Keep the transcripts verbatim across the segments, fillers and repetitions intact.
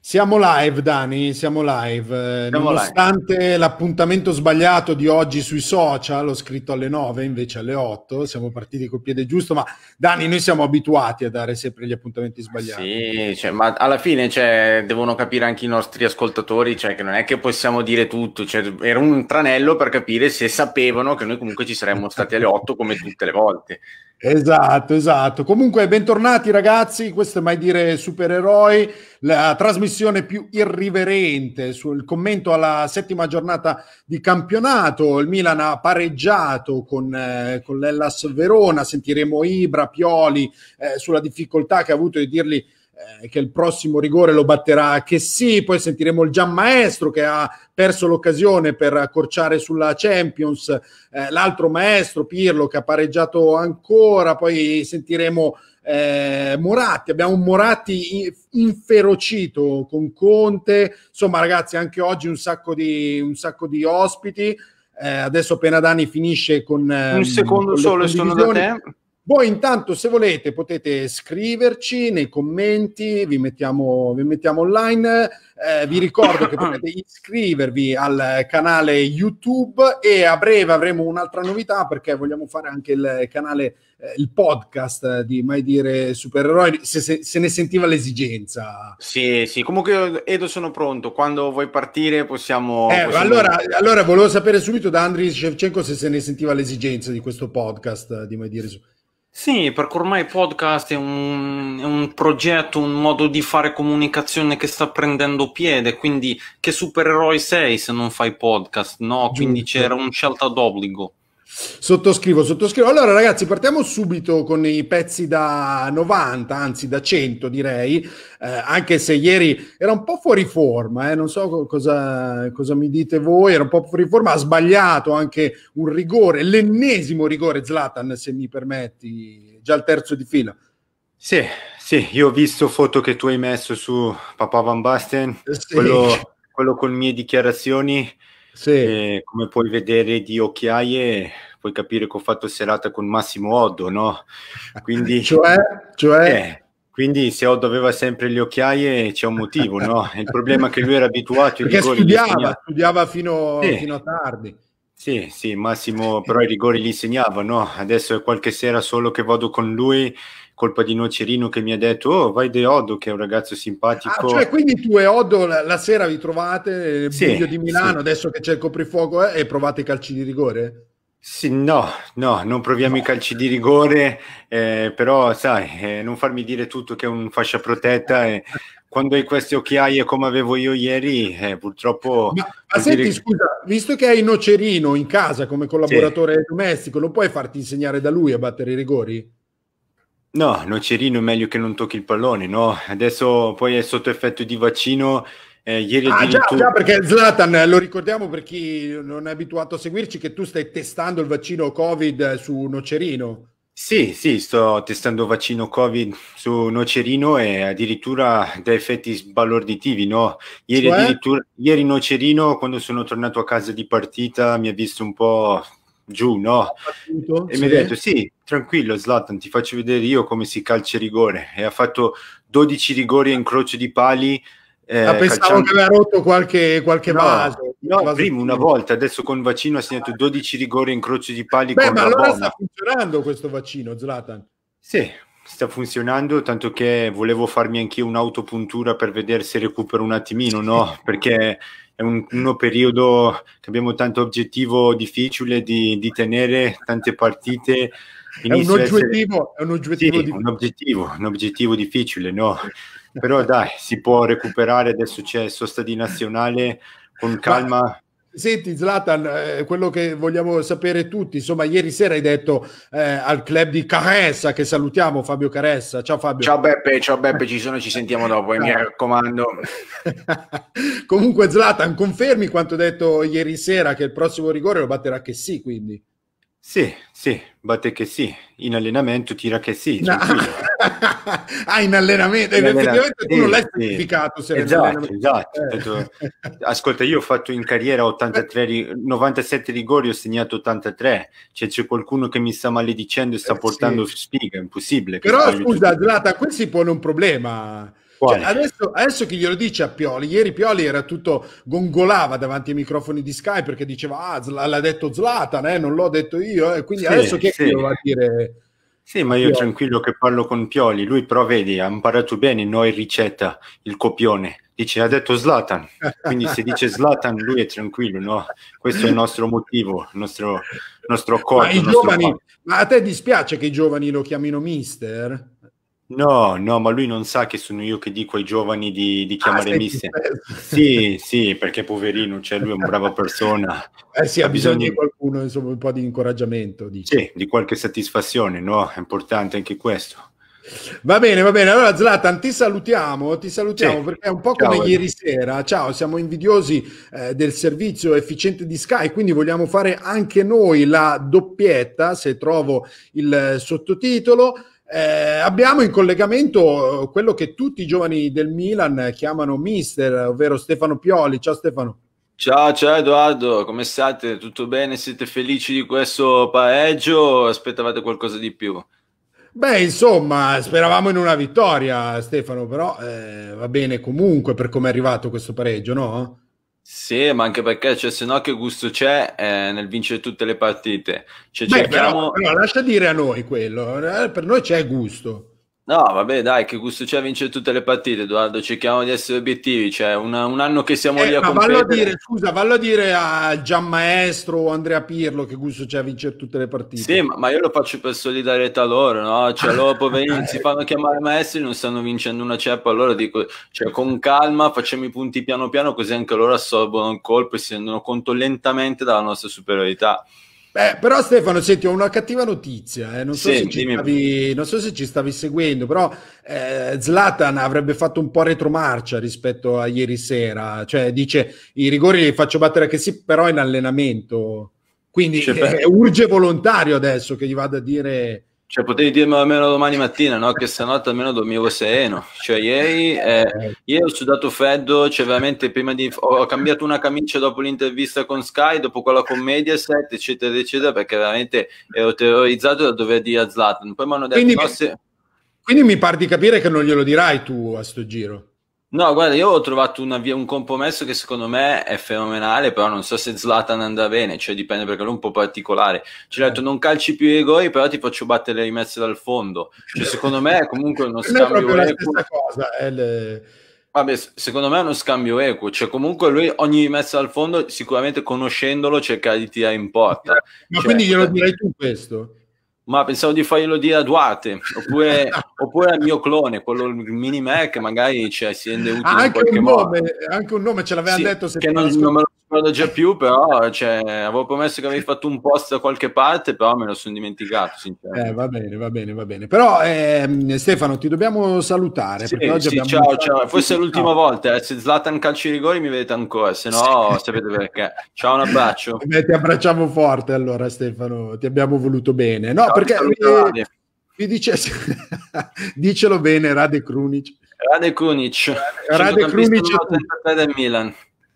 Siamo live, Dani, siamo live. Eh, Siamo nonostante live. L'appuntamento sbagliato di oggi sui social, ho scritto alle nove, invece alle otto, siamo partiti col piede giusto, ma Dani, noi siamo abituati a dare sempre gli appuntamenti sbagliati. Sì, cioè, ma alla fine cioè, devono capire anche i nostri ascoltatori, cioè, che non è che possiamo dire tutto, cioè, era un tranello per capire se sapevano che noi comunque ci saremmo stati alle otto come tutte le volte. Esatto, esatto. Comunque, bentornati ragazzi, questo è Mai Dire Supereroi, la trasmissione più irriverente sul commento alla settima giornata di campionato. Il Milan ha pareggiato con, eh, con l'Hellas Verona, sentiremo Ibra, Pioli eh, sulla difficoltà che ha avuto di dirgli eh, che il prossimo rigore lo batterà che sì, poi sentiremo il Gianmaestro che ha perso l'occasione per accorciare sulla Champions, eh, l'altro maestro Pirlo che ha pareggiato ancora, poi sentiremo eh, Moratti, abbiamo un Moratti inferocito con Conte, insomma ragazzi anche oggi un sacco di, un sacco di ospiti, eh, adesso appena Dani finisce con un secondo con solo e sono da te. Voi intanto, se volete, potete scriverci nei commenti, vi mettiamo, vi mettiamo online. Eh, vi ricordo che potete iscrivervi al canale YouTube e a breve avremo un'altra novità perché vogliamo fare anche il canale, eh, il podcast di Mai Dire Supereroi, se, se, se ne sentiva l'esigenza. Sì, sì, comunque Edo sono pronto, quando vuoi partire possiamo... Eh, possiamo... Allora, allora volevo sapere subito da Andriy Shevchenko se se ne sentiva l'esigenza di questo podcast di Mai Dire Supereroi. Sì, perché ormai il podcast è un, è un progetto, un modo di fare comunicazione che sta prendendo piede, quindi che supereroi sei se non fai podcast, no? Quindi Giusto. c'era una scelta d'obbligo. Sottoscrivo, sottoscrivo. Allora ragazzi, partiamo subito con i pezzi da novanta, anzi da cento direi, eh, anche se ieri era un po' fuori forma, eh, non so cosa, cosa mi dite voi, era un po' fuori forma, ha sbagliato anche un rigore, l'ennesimo rigore Zlatan, se mi permetti, già il terzo di fila. Sì, sì, io ho visto foto che tu hai messo su Papà Van Basten, Sì. quello, quello con mie dichiarazioni, sì. E come puoi vedere di occhiaie, puoi capire che ho fatto serata con Massimo Oddo, no? Quindi, cioè, cioè... Eh, quindi se Oddo aveva sempre le occhiaie c'è un motivo, no? Il problema è che lui era abituato ai Perché rigori, studiava, studiava fino, sì. fino a tardi. Sì, sì, Massimo però i rigori li insegnava, no? Adesso è qualche sera solo che vado con lui, colpa di Nocerino che mi ha detto oh vai De Oddo che è un ragazzo simpatico. Ah, cioè quindi tu e Oddo la, la sera vi trovate nel sì, buio di Milano, sì. Adesso che c'è il coprifuoco eh, e provate i calci di rigore? Sì, no, no, non proviamo no. i calci di rigore, eh, però sai, eh, non farmi dire tutto che è un fascia protetta e quando hai queste occhiaie come avevo io ieri, eh, purtroppo... Ma, ma senti, dire... scusa, visto che hai Nocerino in casa come collaboratore sì. domestico, non puoi farti insegnare da lui a battere i rigori? No, Nocerino è meglio che non tocchi il pallone, no? Adesso poi è sotto effetto di vaccino. Eh, ieri ah addirittura... già, già, perché Zlatan, lo ricordiamo per chi non è abituato a seguirci, che tu stai testando il vaccino Covid su Nocerino. Sì, sì, sto testando vaccino Covid su Nocerino e addirittura da effetti sbalorditivi, no? Ieri cioè? addirittura, ieri Nocerino, quando sono tornato a casa di partita, mi ha visto un po' giù, no? Battuto, e sì. mi ha detto, sì, tranquillo Zlatan, ti faccio vedere io come si calcia rigore. E ha fatto dodici rigori a incrocio di pali. Eh, ah, pensavo calciando... che aveva rotto qualche, qualche no, vaso. No, vaso prima una volta, adesso con vaccino ha segnato dodici rigori in croce di pali. Beh, con ma allora Rabona. Sta funzionando questo vaccino, Zlatan? Sì, sta funzionando, tanto che volevo farmi anch'io un'autopuntura per vedere se recupero un attimino, no? Perché è un, uno periodo che abbiamo tanto obiettivo difficile di, di tenere, tante partite. È un obiettivo, essere... è un obiettivo, sì, un obiettivo, un obiettivo difficile, no? Però dai, si può recuperare, adesso c'è sosta di nazionale, con calma. Ma, senti Zlatan, eh, quello che vogliamo sapere tutti, insomma ieri sera hai detto eh, al club di Caressa, che salutiamo, Fabio Caressa. Ciao Fabio. Ciao Beppe, ciao Beppe, ci sono, ci sentiamo dopo, eh, mi raccomando. Comunque Zlatan, confermi quanto detto ieri sera, che il prossimo rigore lo batterà che sì, quindi? Sì, sì, batte che sì, in allenamento tira che sì, no. ah, in allenamento, in effettivamente sì, tu non l'hai specificato. Sì. Esatto, esatto. Eh. Ascolta, io ho fatto in carriera ottantatré, novantasette rigori, ho segnato ottantatré, cioè c'è qualcuno che mi sta maledicendo e sta eh, portando sì. Spiga, è impossibile. Però scusa, Zlatan, qui si pone un problema. Cioè, adesso, adesso chi glielo dice a Pioli? Ieri Pioli era tutto, gongolava davanti ai microfoni di Sky perché diceva ah, l'ha detto Zlatan, eh, non l'ho detto io, eh. Quindi sì, adesso chi è sì. che lo va a dire? Sì, ma io tranquillo che parlo con Pioli, lui però vedi, ha imparato bene, noi ricetta il copione, dice ha detto Zlatan, quindi se dice Zlatan lui è tranquillo, no? Questo è il nostro motivo, il nostro, nostro accordo. Ma, i giovani, ma a te dispiace che i giovani lo chiamino mister? No, no, ma lui non sa che sono io che dico ai giovani di, di chiamare ah, mister. Sì, sì, perché poverino, cioè lui è una brava persona. Eh sì, ha bisogno di qualcuno, insomma, un po' di incoraggiamento. Dice. Sì, di qualche soddisfazione, no? È importante anche questo. Va bene, va bene. Allora Zlatan, ti salutiamo, ti salutiamo sì. perché è un po' come Ciao, ieri sera. Ciao, siamo invidiosi eh, del servizio efficiente di Sky, quindi vogliamo fare anche noi la doppietta, se trovo il sottotitolo. Eh, abbiamo in collegamento quello che tutti i giovani del Milan chiamano mister, ovvero Stefano Pioli. Ciao Stefano. Ciao, ciao Edoardo, come state? Tutto bene? Siete felici di questo pareggio o aspettavate qualcosa di più? Beh, insomma, speravamo in una vittoria, Stefano, però eh, va bene comunque per come è arrivato questo pareggio, no? Sì, ma anche perché, cioè, se no che gusto c'è eh, nel vincere tutte le partite? Cioè, Beh, cerchiamo... però, però lascia dire a noi quello, eh, per noi c'è gusto. No, vabbè, dai, che gusto c'è a vincere tutte le partite, Edoardo? Cerchiamo di essere obiettivi, cioè una, un anno che siamo eh, lì a ma competere... Vallo a dire, scusa, vallo a dire a Gian Maestro o Andrea Pirlo che gusto c'è a vincere tutte le partite. Sì, ma, ma io lo faccio per solidarietà loro, no? Cioè loro poverini si fanno chiamare maestri, non stanno vincendo una ceppa, allora dico, cioè con calma facciamo i punti piano piano così anche loro assorbono il colpo e si rendono conto lentamente della nostra superiorità. Beh, però Stefano, senti, ho una cattiva notizia, eh. non, so sì, se ci stavi, non so se ci stavi seguendo, però eh, Zlatan avrebbe fatto un po' retromarcia rispetto a ieri sera, cioè dice i rigori li faccio battere che sì, però in allenamento, quindi cioè, eh, urge volontario adesso che gli vada a dire... Cioè potevi dirmelo almeno domani mattina, no? Che stanotte almeno dormivo sereno. Cioè ieri, eh, ieri ho sudato freddo, cioè veramente prima di... ho cambiato una camicia dopo l'intervista con Sky, dopo quella con Mediaset, eccetera, eccetera, perché veramente ero terrorizzato da dover dire a Zlatan. Poi mi hanno detto... Quindi, no, se... quindi mi pare di capire che non glielo dirai tu a sto giro. No, guarda, io ho trovato una via, un compromesso che secondo me è fenomenale, però non so se Zlatan andrà bene, cioè dipende perché lui è un po' particolare. Ci ho detto non calci più i rigori, però ti faccio battere le rimesse dal fondo. Cioè secondo me è comunque uno scambio equo. La stessa cosa, è le... Vabbè, secondo me è uno scambio equo, cioè comunque lui ogni rimessa dal fondo, sicuramente conoscendolo, cerca di tirare in porta. Ma cioè, quindi glielo direi tu questo? Ma pensavo di farglielo dire a Duarte oppure, oppure al mio clone, quello il mini me che magari cioè, si rende utile anche in qualche un modo. Nome, anche un nome ce l'avevano sì, detto che non, non me lo ricordo già più, però cioè, avevo promesso che avevi fatto un post da qualche parte, però me lo sono dimenticato sinceramente. Eh, va bene, va bene, va bene. Però ehm, Stefano ti dobbiamo salutare sì, perché oggi sì, abbiamo ciao, ciao. Forse è l'ultima no. volta, eh. Se Zlatan calci i rigori mi vedete ancora, se no sapete perché. Ciao, un abbraccio. Beh, ti abbracciamo forte allora Stefano, ti abbiamo voluto bene. No, ciao, perché mi, mi dice dicelo bene Rade Krunic. Rade Krunic. Rade Krunic del Milan.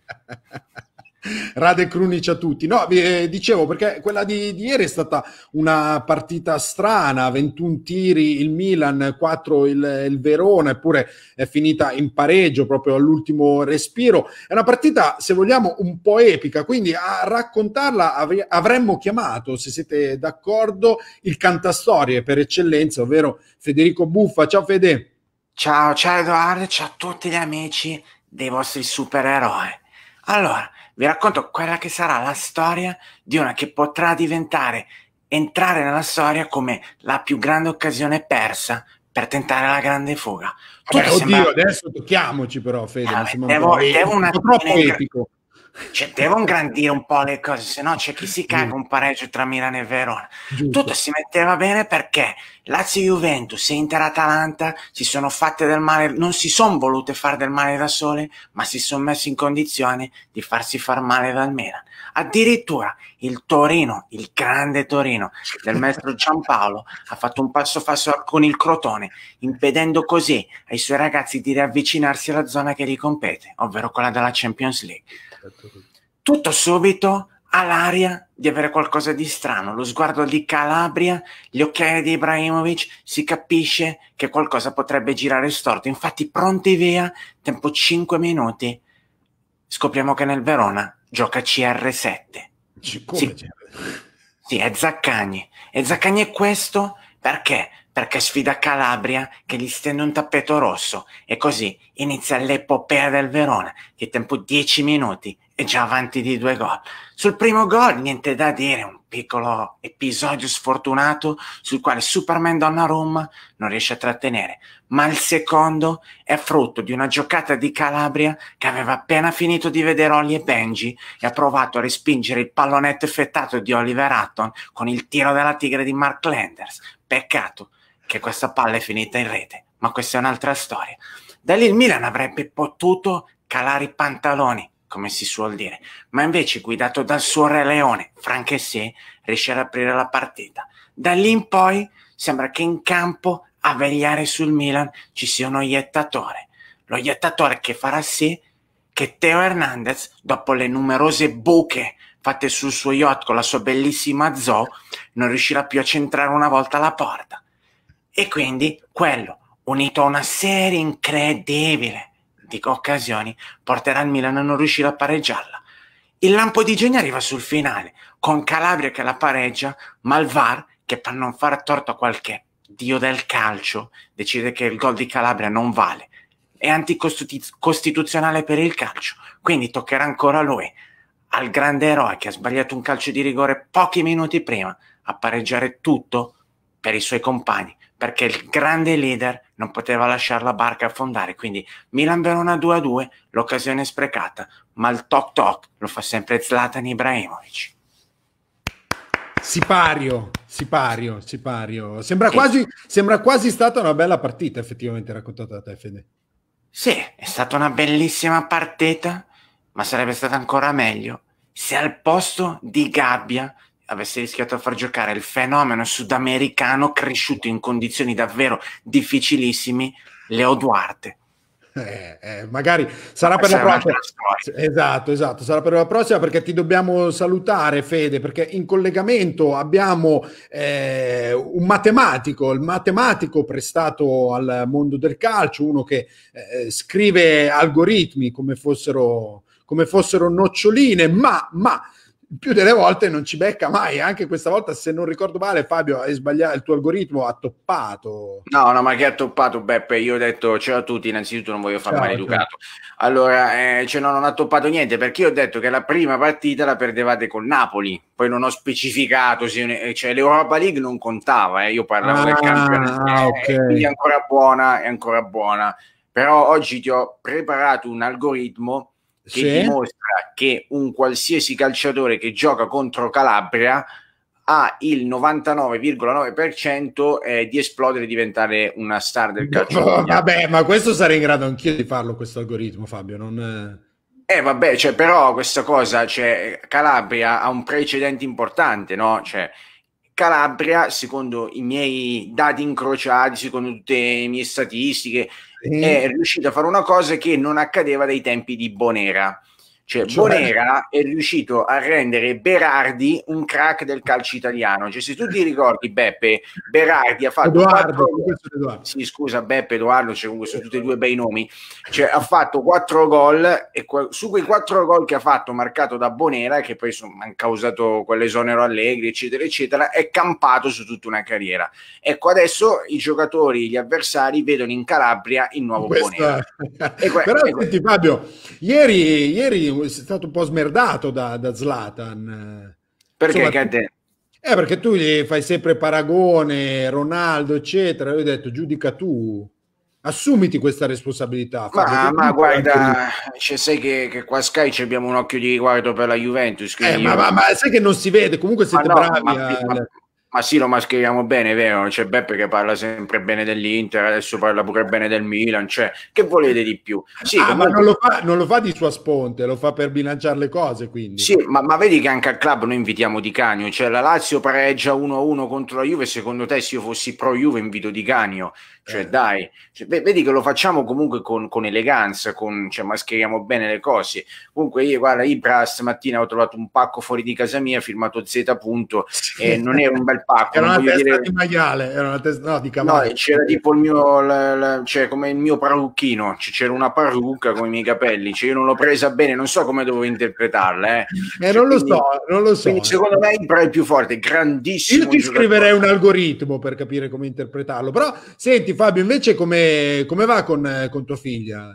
Rade Krunic a tutti. No, eh, dicevo perché quella di, di ieri è stata una partita strana, ventuno tiri il Milan, quattro il, il Verona, eppure è finita in pareggio proprio all'ultimo respiro. È una partita, se vogliamo, un po' epica, quindi a raccontarla av- avremmo chiamato, se siete d'accordo, il cantastorie per eccellenza, ovvero Federico Buffa. Ciao Fede. Ciao, ciao Edoardo, ciao a tutti gli amici dei vostri supereroi. Allora, vi racconto quella che sarà la storia di una che potrà diventare, entrare nella storia come la più grande occasione persa per tentare la grande fuga. Vabbè, oddio, sembra... adesso tocchiamoci però, Fede. Eh, mi devo, un devo un troppo epico. Cioè, devo ingrandire un po' le cose, se no c'è chi si caga un pareggio tra Milano e Verona. Giusto. Tutto si metteva bene perché Lazio Juventus e Inter Atalanta si sono fatte del male, non si sono volute fare del male da sole, ma si sono messi in condizione di farsi far male dal Milan. Addirittura il Torino, il grande Torino del maestro Giampaolo, ha fatto un passo falso con il Crotone, impedendo così ai suoi ragazzi di riavvicinarsi alla zona che gli compete, ovvero quella della Champions League. Tutto subito ha l'aria di avere qualcosa di strano, lo sguardo di Calabria, gli occhiali di Ibrahimovic, si capisce che qualcosa potrebbe girare storto. Infatti pronti via, tempo cinque minuti, scopriamo che nel Verona gioca C R sette. Come sì. sì, è Zaccagni. E Zaccagni è questo perché? Perché sfida Calabria che gli stende un tappeto rosso e così inizia l'epopea del Verona, che tempo dieci minuti è già avanti di due gol. Sul primo gol niente da dire, un piccolo episodio sfortunato sul quale Superman Donnarumma non riesce a trattenere, ma il secondo è frutto di una giocata di Calabria che aveva appena finito di vedere Oli e Benji e ha provato a respingere il pallonetto effettato di Oliver Hutton con il tiro della tigre di Mark Landers. Peccato che questa palla è finita in rete, ma questa è un'altra storia. Da lì il Milan avrebbe potuto calare i pantaloni, come si suol dire, ma invece guidato dal suo Re Leone, Franchessé, riesce ad aprire la partita. Da lì in poi sembra che in campo a vegliare sul Milan ci sia uno iettatore, lo iettatore che farà sì che Teo Hernandez, dopo le numerose buche fatte sul suo yacht con la sua bellissima Zoo, non riuscirà più a centrare una volta la porta. E quindi quello, unito a una serie incredibile di occasioni, porterà il Milan a non riuscire a pareggiarla. Il lampo di genio arriva sul finale, con Calabria che la pareggia, ma il V A R, che per non fare torto a qualche dio del calcio, decide che il gol di Calabria non vale. È anticostituzionale per il calcio, quindi toccherà ancora a lui, al grande eroe che ha sbagliato un calcio di rigore pochi minuti prima, a pareggiare tutto per i suoi compagni, perché il grande leader non poteva lasciare la barca affondare. Quindi Milan-Verona due a due, l'occasione è sprecata, ma il toc toc lo fa sempre Zlatan Ibrahimovic. Sipario, sipario, sipario. Sembra, sì. quasi, sembra quasi stata una bella partita, effettivamente, raccontata da te, Fede. Sì, è stata una bellissima partita, ma sarebbe stata ancora meglio se al posto di Gabbia avesse rischiato a far giocare il fenomeno sudamericano cresciuto in condizioni davvero difficilissimi, Leo Duarte. Eh, eh, magari sarà per la prossima. Esatto, esatto, sarà per la prossima, perché ti dobbiamo salutare, Fede, perché in collegamento abbiamo eh, un matematico, il matematico prestato al mondo del calcio, uno che eh, scrive algoritmi come fossero, come fossero noccioline, ma, ma più delle volte non ci becca mai. Anche questa volta, se non ricordo male, Fabio, hai sbagliato, il tuo algoritmo ha toppato. No, no, ma che ha toppato, Beppe? Io ho detto ciao a tutti, innanzitutto non voglio far ciao, maleducato. Ciao. Allora, eh, cioè no, non ha toppato niente, perché io ho detto che la prima partita la perdevate col Napoli, poi non ho specificato, se, cioè l'Europa League non contava, eh, io parlavo ah, del campionato, ah, okay. eh, quindi è ancora buona, è ancora buona. Però oggi ti ho preparato un algoritmo che sì. dimostra che un qualsiasi calciatore che gioca contro Calabria ha il novantanove virgola nove per cento eh, di esplodere e diventare una star del calcio. Oh, vabbè, ma questo sarei in grado anch'io di farlo, questo algoritmo, Fabio. Non... Eh vabbè, cioè, però questa cosa, cioè, Calabria ha un precedente importante, no? Cioè, Calabria, secondo i miei dati incrociati, secondo tutte le mie statistiche, sì. è riuscito a fare una cosa che non accadeva dai tempi di Bonera. Cioè, cioè Bonera è riuscito a rendere Berardi un crack del calcio italiano. Cioè, se tu ti ricordi, Beppe, Berardi ha fatto Edoardo, quattro... sì, scusa, Beppe, Edoardo, cioè, comunque sono tutti e due bei nomi. Cioè, ha fatto quattro gol e que... su quei quattro gol che ha fatto, marcato da Bonera, che poi sono... hanno causato quell'esonero Allegri, eccetera, eccetera, è campato su tutta una carriera. Ecco, adesso i giocatori, gli avversari vedono in Calabria il nuovo Questa... Bonera. E que... Però, e que... senti, Fabio, ieri, ieri sei stato un po' smerdato da, da Zlatan. Perché? Insomma, che te... Eh, perché tu gli fai sempre paragone, Ronaldo, eccetera. Io ho detto, giudica tu, assumiti questa responsabilità. Ma, ma guarda, cioè, sai che, che qua a Sky abbiamo un occhio di riguardo per la Juventus. Eh, io... ma, ma, ma sai che non si vede, comunque siete ma no, bravi. Ma, a... ma, ma sì, lo mascheriamo bene, vero? C'è Beppe che parla sempre bene dell'Inter, adesso parla pure bene del Milan, cioè, che volete di più? Sì, ah, comunque... ma non lo, fa, non lo fa di sua sponte, lo fa per bilanciare le cose, quindi. Sì, ma, ma vedi che anche al club noi invitiamo Di Canio, cioè la Lazio pareggia uno a uno contro la Juve, secondo te se io fossi pro Juve invito Di Canio? Cioè, eh. dai, cioè, vedi che lo facciamo comunque con, con eleganza, con, cioè, mascheriamo bene le cose. Comunque, io, guarda, Ibra stamattina ho trovato un pacco fuori di casa mia, firmato Z. Punto, e non era un bel pacco. Era non una testa dire... di maiale, era una testa no, di cavallo. No, c'era tipo il mio, la, la, cioè, come il mio parrucchino, cioè, c'era una parrucca con i miei capelli, cioè, io non l'ho presa bene, non so come dovevo interpretarla. Eh, eh cioè, non lo quindi, so, non lo so. Quindi, secondo me, Ibra è il più forte, grandissimo. Io ti scriverei un algoritmo per capire come interpretarlo, però senti Fabio, invece come, come va con, con tua figlia?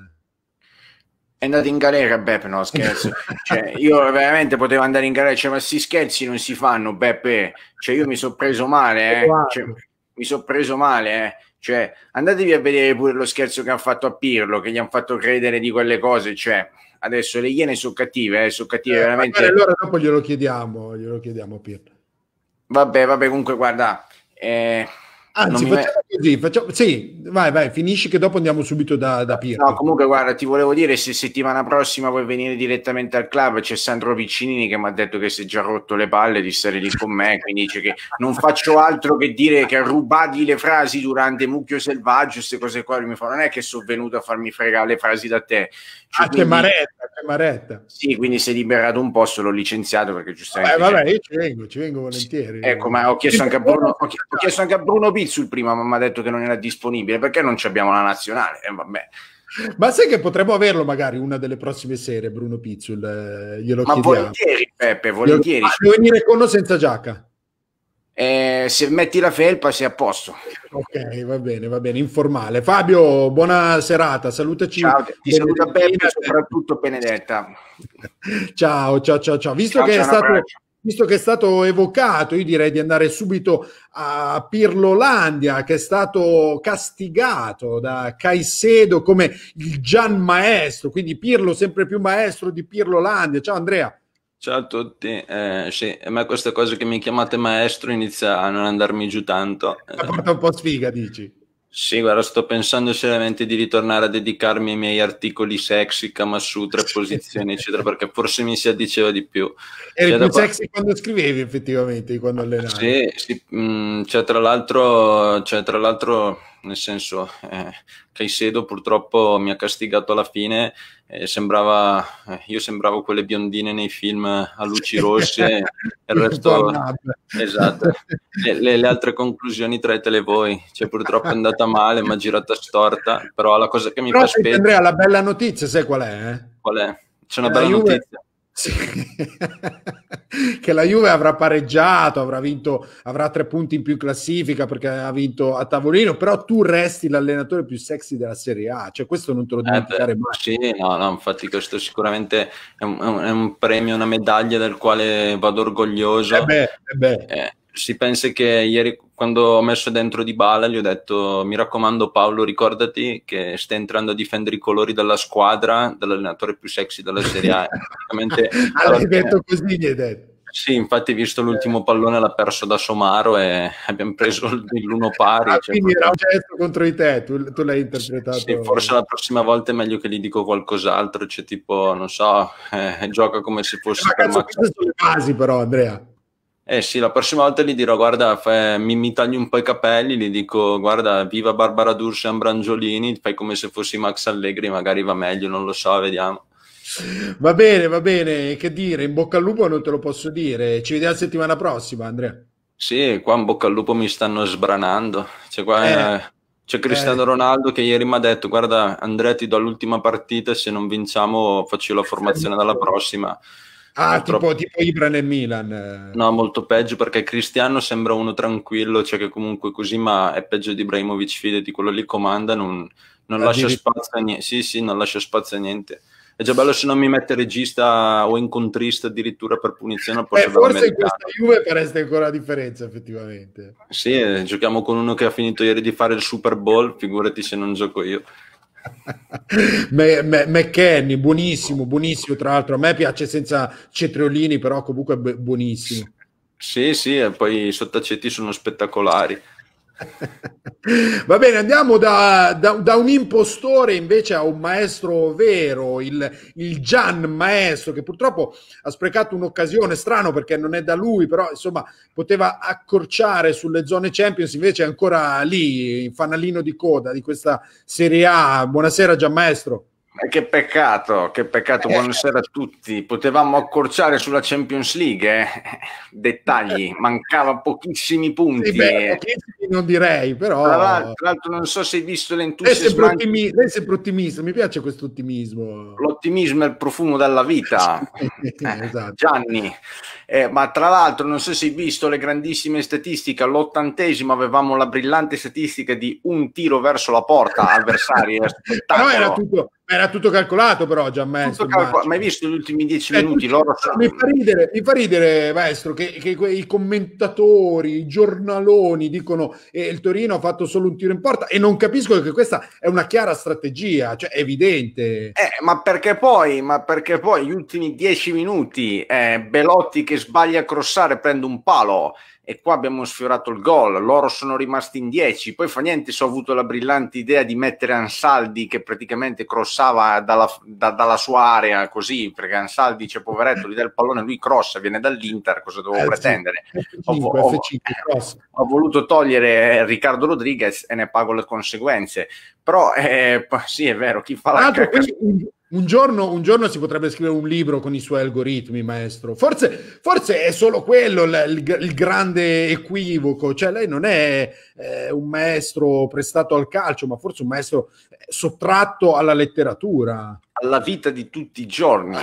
È andato in galera Beppe, no scherzo, cioè, io veramente potevo andare in galera, cioè, ma sti scherzi non si fanno Beppe, cioè io mi sono preso male, eh. cioè, mi sono preso male, eh. Cioè, andatevi a vedere pure lo scherzo che hanno fatto a Pirlo, che gli hanno fatto credere di quelle cose, cioè adesso le iene sono cattive, eh, sono cattive eh, veramente. Allora dopo glielo chiediamo, glielo chiediamo a Pirlo. Vabbè, vabbè, comunque guarda, eh, anzi facciamo me... così, facciamo... sì, vai, vai, finisci che dopo andiamo subito da, da Pirlo. No, comunque guarda, ti volevo dire, se settimana prossima vuoi venire direttamente al club, c'è Sandro Piccinini che mi ha detto che si è già rotto le palle di stare lì con me, quindi dice che non faccio altro che dire che rubargli le frasi durante Mucchio Selvaggio, queste cose qua, mi fa, non è che sono venuto a farmi fregare le frasi da te. Cioè, ah, quindi... c'è Maretta, c'è Maretta. Sì, quindi si è liberato un posto, l'ho licenziato perché giustamente... Vabbè, vabbè, io ci vengo, ci vengo volentieri. Ecco, ma ho chiesto anche a Bruno, ho chiesto anche a Bruno Pizzul prima, ma mi ha detto che non era disponibile, perché non ci abbiamo la nazionale? Eh, vabbè. Ma sai che potremmo averlo magari una delle prossime sere, Bruno Pizzul, eh, glielo ma chiediamo. Volentieri, Peppe, volentieri. Devo venire con o senza giacca? Eh, se metti la felpa sei a posto. Ok, va bene, va bene, informale. Fabio, buona serata, salutaci. Ciao, ti saluta Beppe, soprattutto Benedetta. Ciao, ciao, ciao, ciao. Visto ciao, che ciao, è stato... Visto che è stato evocato, io direi di andare subito a Pirlolandia, che è stato castigato da Caicedo come il Gian Maestro, quindi Pirlo sempre più maestro di Pirlolandia. Ciao Andrea. Ciao a tutti, eh, sì, a me questa cosa che mi chiamate maestro inizia a non andarmi giù tanto. La porta un po' sfiga, dici? Sì, guarda, sto pensando seriamente di ritornare a dedicarmi ai miei articoli sexy, Kama Sutra, posizioni, eccetera, perché forse mi si addiceva di più. Eri cioè, più dopo... sexy quando scrivevi, effettivamente, quando allenavi. Sì, sì, mh, cioè, tra l'altro, cioè, tra l'altro, nel senso, eh, Caicedo purtroppo mi ha castigato alla fine, eh, sembrava, eh, io sembravo quelle biondine nei film a luci rosse, e il resto... Esatto. Le, le, le altre conclusioni traetele voi, cioè purtroppo è andata male, ma girata storta, però la cosa che mi però fa specie... Andrea, la bella notizia, sai qual è? Eh? Qual è? C'è una la bella Juve... notizia. Sì. Che la Juve avrà pareggiato, avrà vinto, avrà tre punti in più in classifica perché ha vinto a tavolino, però tu resti l'allenatore più sexy della Serie A, cioè questo non te lo dimenticare eh beh, mai. Sì, no, no, infatti questo sicuramente è un, è un, è un premio, una medaglia del quale vado orgoglioso. Eh beh, eh beh. Eh, si pensa che ieri quando ho messo dentro Dybala gli ho detto mi raccomando Paolo, ricordati che stai entrando a difendere i colori della squadra dell'allenatore più sexy della Serie A. L'hai detto così, gli hai detto. Sì, infatti visto l'ultimo pallone l'ha perso da Somaro e abbiamo preso l'uno pari. Ah, cioè, quindi era un gesto contro di te, tu, tu l'hai interpretato. Sì, forse la prossima volta è meglio che gli dico qualcos'altro, cioè tipo, non so, eh, gioca come se fosse... Ma cazzo, queste sono le basi però, Andrea. Eh sì, la prossima volta gli dirò, guarda, fai, mi, mi taglio un po' i capelli, gli dico, guarda, viva Barbara D'Urso e Ambrangiolini, fai come se fossi Max Allegri, magari va meglio, non lo so, vediamo. Va bene, va bene, che dire, in bocca al lupo non te lo posso dire, ci vediamo la settimana prossima, Andrea. Sì, qua in bocca al lupo mi stanno sbranando, c'è, qua, eh, c'è Cristiano eh. Ronaldo che ieri mi ha detto, guarda Andrea ti do l'ultima partita, se non vinciamo faccio la formazione dalla prossima. Ah, tipo, tipo Ibra nel Milan. No, molto peggio perché Cristiano sembra uno tranquillo, cioè che comunque così, ma è peggio di Ibrahimovic, fidati, quello lì comanda, non, non lascia spazio a niente. Sì, sì, non lascia spazio a niente. È già bello se non mi mette regista o incontrista addirittura per punizione. Eh, forse in questa Juve fareste ancora la differenza, effettivamente. Sì, eh, giochiamo con uno che ha finito ieri di fare il Super Bowl, figurati se non gioco io. McKennie, buonissimo, buonissimo. Tra l'altro, a me piace senza cetriolini, però comunque buonissimo. Sì, sì, e poi i sottaceti sono spettacolari. Va bene, andiamo da, da, da un impostore invece a un maestro vero, il, il Gian Maestro, che purtroppo ha sprecato un'occasione, strano perché non è da lui, però insomma poteva accorciare sulle zone Champions, invece è ancora lì, in fanalino di coda di questa Serie A. Buonasera Gian Maestro. Che peccato, che peccato, buonasera a tutti. Potevamo accorciare sulla Champions League, eh? Dettagli, mancava pochissimi punti. Sì, beh, pochissimi non direi, però... Tra l'altro, tra l'altro non so se hai visto l'entusiasmo. Lei è sempre, ottimi... Lei è sempre ottimista, mi piace questo ottimismo. L'ottimismo è il profumo della vita, esatto. eh, Gianni. Eh, ma tra l'altro non so se hai visto le grandissime statistiche, all'ottantesimo avevamo la brillante statistica di un tiro verso la porta avversari. Però era tutto... Era tutto calcolato, però, Gian Maestro. Calcol- ma hai visto gli ultimi dieci eh, minuti? Loro sono... mi, fa ridere, mi fa ridere, Maestro, che, che i commentatori, i giornaloni dicono eh, il Torino ha fatto solo un tiro in porta, e non capisco che questa è una chiara strategia, cioè è evidente. Eh, ma perché poi, ma perché poi gli ultimi dieci minuti eh, Belotti che sbaglia a crossare prende un palo, e qua abbiamo sfiorato il gol, loro sono rimasti in dieci, poi fa niente se ho avuto la brillante idea di mettere Ansaldi che praticamente crossava dalla, da, dalla sua area così, perché Ansaldi c'è poveretto, gli dà il pallone, lui crossa, viene dall'Inter, cosa dovevo eh, pretendere? F cinque, ho, F cinque, ho, ho voluto togliere Riccardo Rodriguez e ne pago le conseguenze, però eh, sì è vero, chi fa la cacca... Un giorno, un giorno si potrebbe scrivere un libro con i suoi algoritmi, Maestro. Forse, forse è solo quello il, il, il grande equivoco. Cioè, lei non è eh, un maestro prestato al calcio, ma forse un maestro sottratto alla letteratura. Alla vita di tutti i giorni.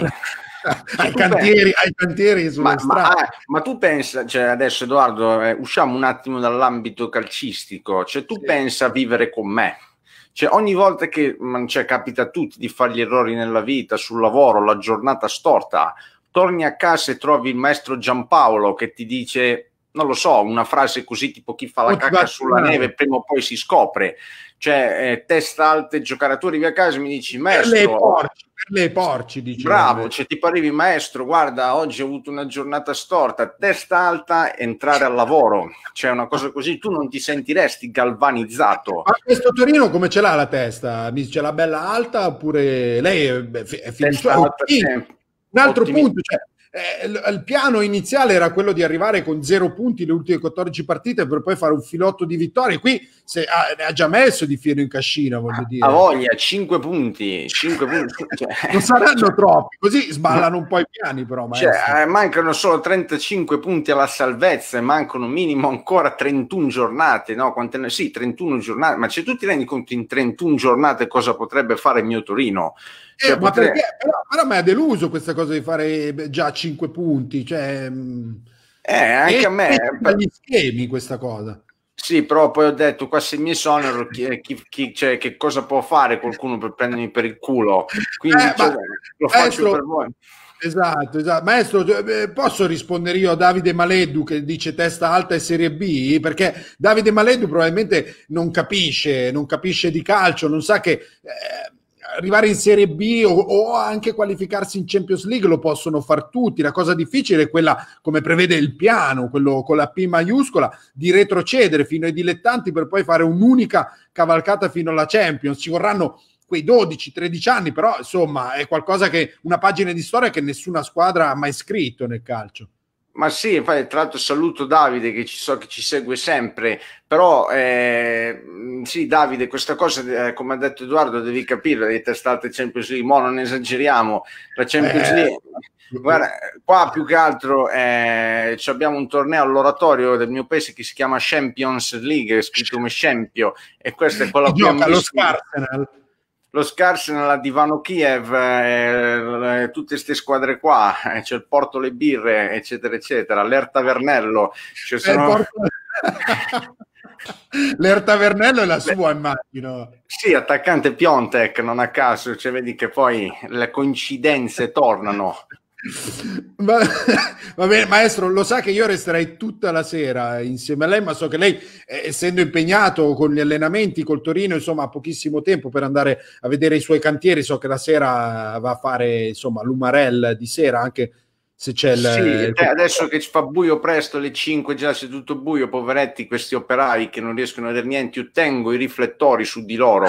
ai, cantieri, ai cantieri sulle ma, strade. Ma, ma tu pensa, cioè adesso Edoardo, eh, usciamo un attimo dall'ambito calcistico. Cioè, tu sì. pensa a vivere con me. Cioè, ogni volta che cioè, capita a tutti di fare gli errori nella vita, sul lavoro, la giornata storta, torni a casa e trovi il maestro Giampaolo che ti dice, non lo so, una frase così tipo chi fa la cacca sulla neve prima o poi si scopre. Cioè, eh, testa alta e giocare, tu arrivi a casa e mi dici, maestro... Per le porci, per le porci dice. Bravo, cioè ti arrivi, maestro, guarda, oggi ho avuto una giornata storta, testa alta, entrare al lavoro. Cioè, una cosa così, tu non ti sentiresti galvanizzato. Ma questo Torino come ce l'ha la testa? Ce l'ha bella alta oppure lei è, è fiduciosa? Un altro Ottimi. punto, cioè... Eh, il, il piano iniziale era quello di arrivare con zero punti le ultime quattordici partite per poi fare un filotto di vittorie. Qui se, ha, ne ha già messo di fieno in cascina, voglio dire. A voglia, cinque punti, cinque punti. Cioè, non saranno cioè, troppi, così sballano un po' i piani però. Cioè, eh, mancano solo trentacinque punti alla salvezza e mancano minimo ancora trentuno giornate, no? Quante ne... Sì, trentuno giornate, ma se tu ti rendi conto in trentuno giornate cosa potrebbe fare il mio Torino? Cioè, eh, ma potrei... perché? Però, però mi ha deluso questa cosa di fare già cinque punti, cioè eh, anche a me dagli schemi questa cosa. Sì, però poi ho detto qua se mi esonero chi, chi, chi, cioè, che cosa può fare qualcuno per prendermi per il culo, quindi eh, cioè, ma, lo faccio maestro, per voi. Esatto, esatto. Maestro, posso rispondere io a Davide Maleddu che dice testa alta e Serie B? Perché Davide Maleddu probabilmente non capisce, non capisce di calcio, non sa che eh, arrivare in Serie B o, o anche qualificarsi in Champions League lo possono far tutti. La cosa difficile è quella, come prevede il piano, quello con la P maiuscola, di retrocedere fino ai dilettanti per poi fare un'unica cavalcata fino alla Champions. Ci vorranno quei dodici tredici anni, però insomma è qualcosa che, una pagina di storia che nessuna squadra ha mai scritto nel calcio. Ma sì, tra l'altro saluto Davide che ci so che ci segue sempre, però eh, sì Davide, questa cosa eh, come ha detto Edoardo devi capire, devi testare Champions League, mo non esageriamo, la Champions eh. League, guarda, qua più che altro eh, abbiamo un torneo all'oratorio del mio paese che si chiama Champions League, scritto come Scempio, e questa è quella che gioca lo Scarsenal. Lo Scarsenal, la Divano Kiev, eh, eh, tutte queste squadre qua, eh, c'è il Porto Le Birre, eccetera, eccetera, l'Erta Vernello. Cioè sono... Porto... L'Erta Vernello è la sua, immagino. Sì, attaccante Piontek, non a caso, cioè vedi che poi le coincidenze tornano. Va, va bene, maestro, lo sa che io resterei tutta la sera insieme a lei, ma so che lei, eh, essendo impegnato con gli allenamenti col Torino, insomma, ha pochissimo tempo per andare a vedere i suoi cantieri. So che la sera va a fare, insomma, l'Umarell di sera, anche se c'è il, sì, il... Eh, adesso che fa buio presto, alle cinque già c'è tutto buio, poveretti questi operai che non riescono a vedere niente, io tengo i riflettori su di loro,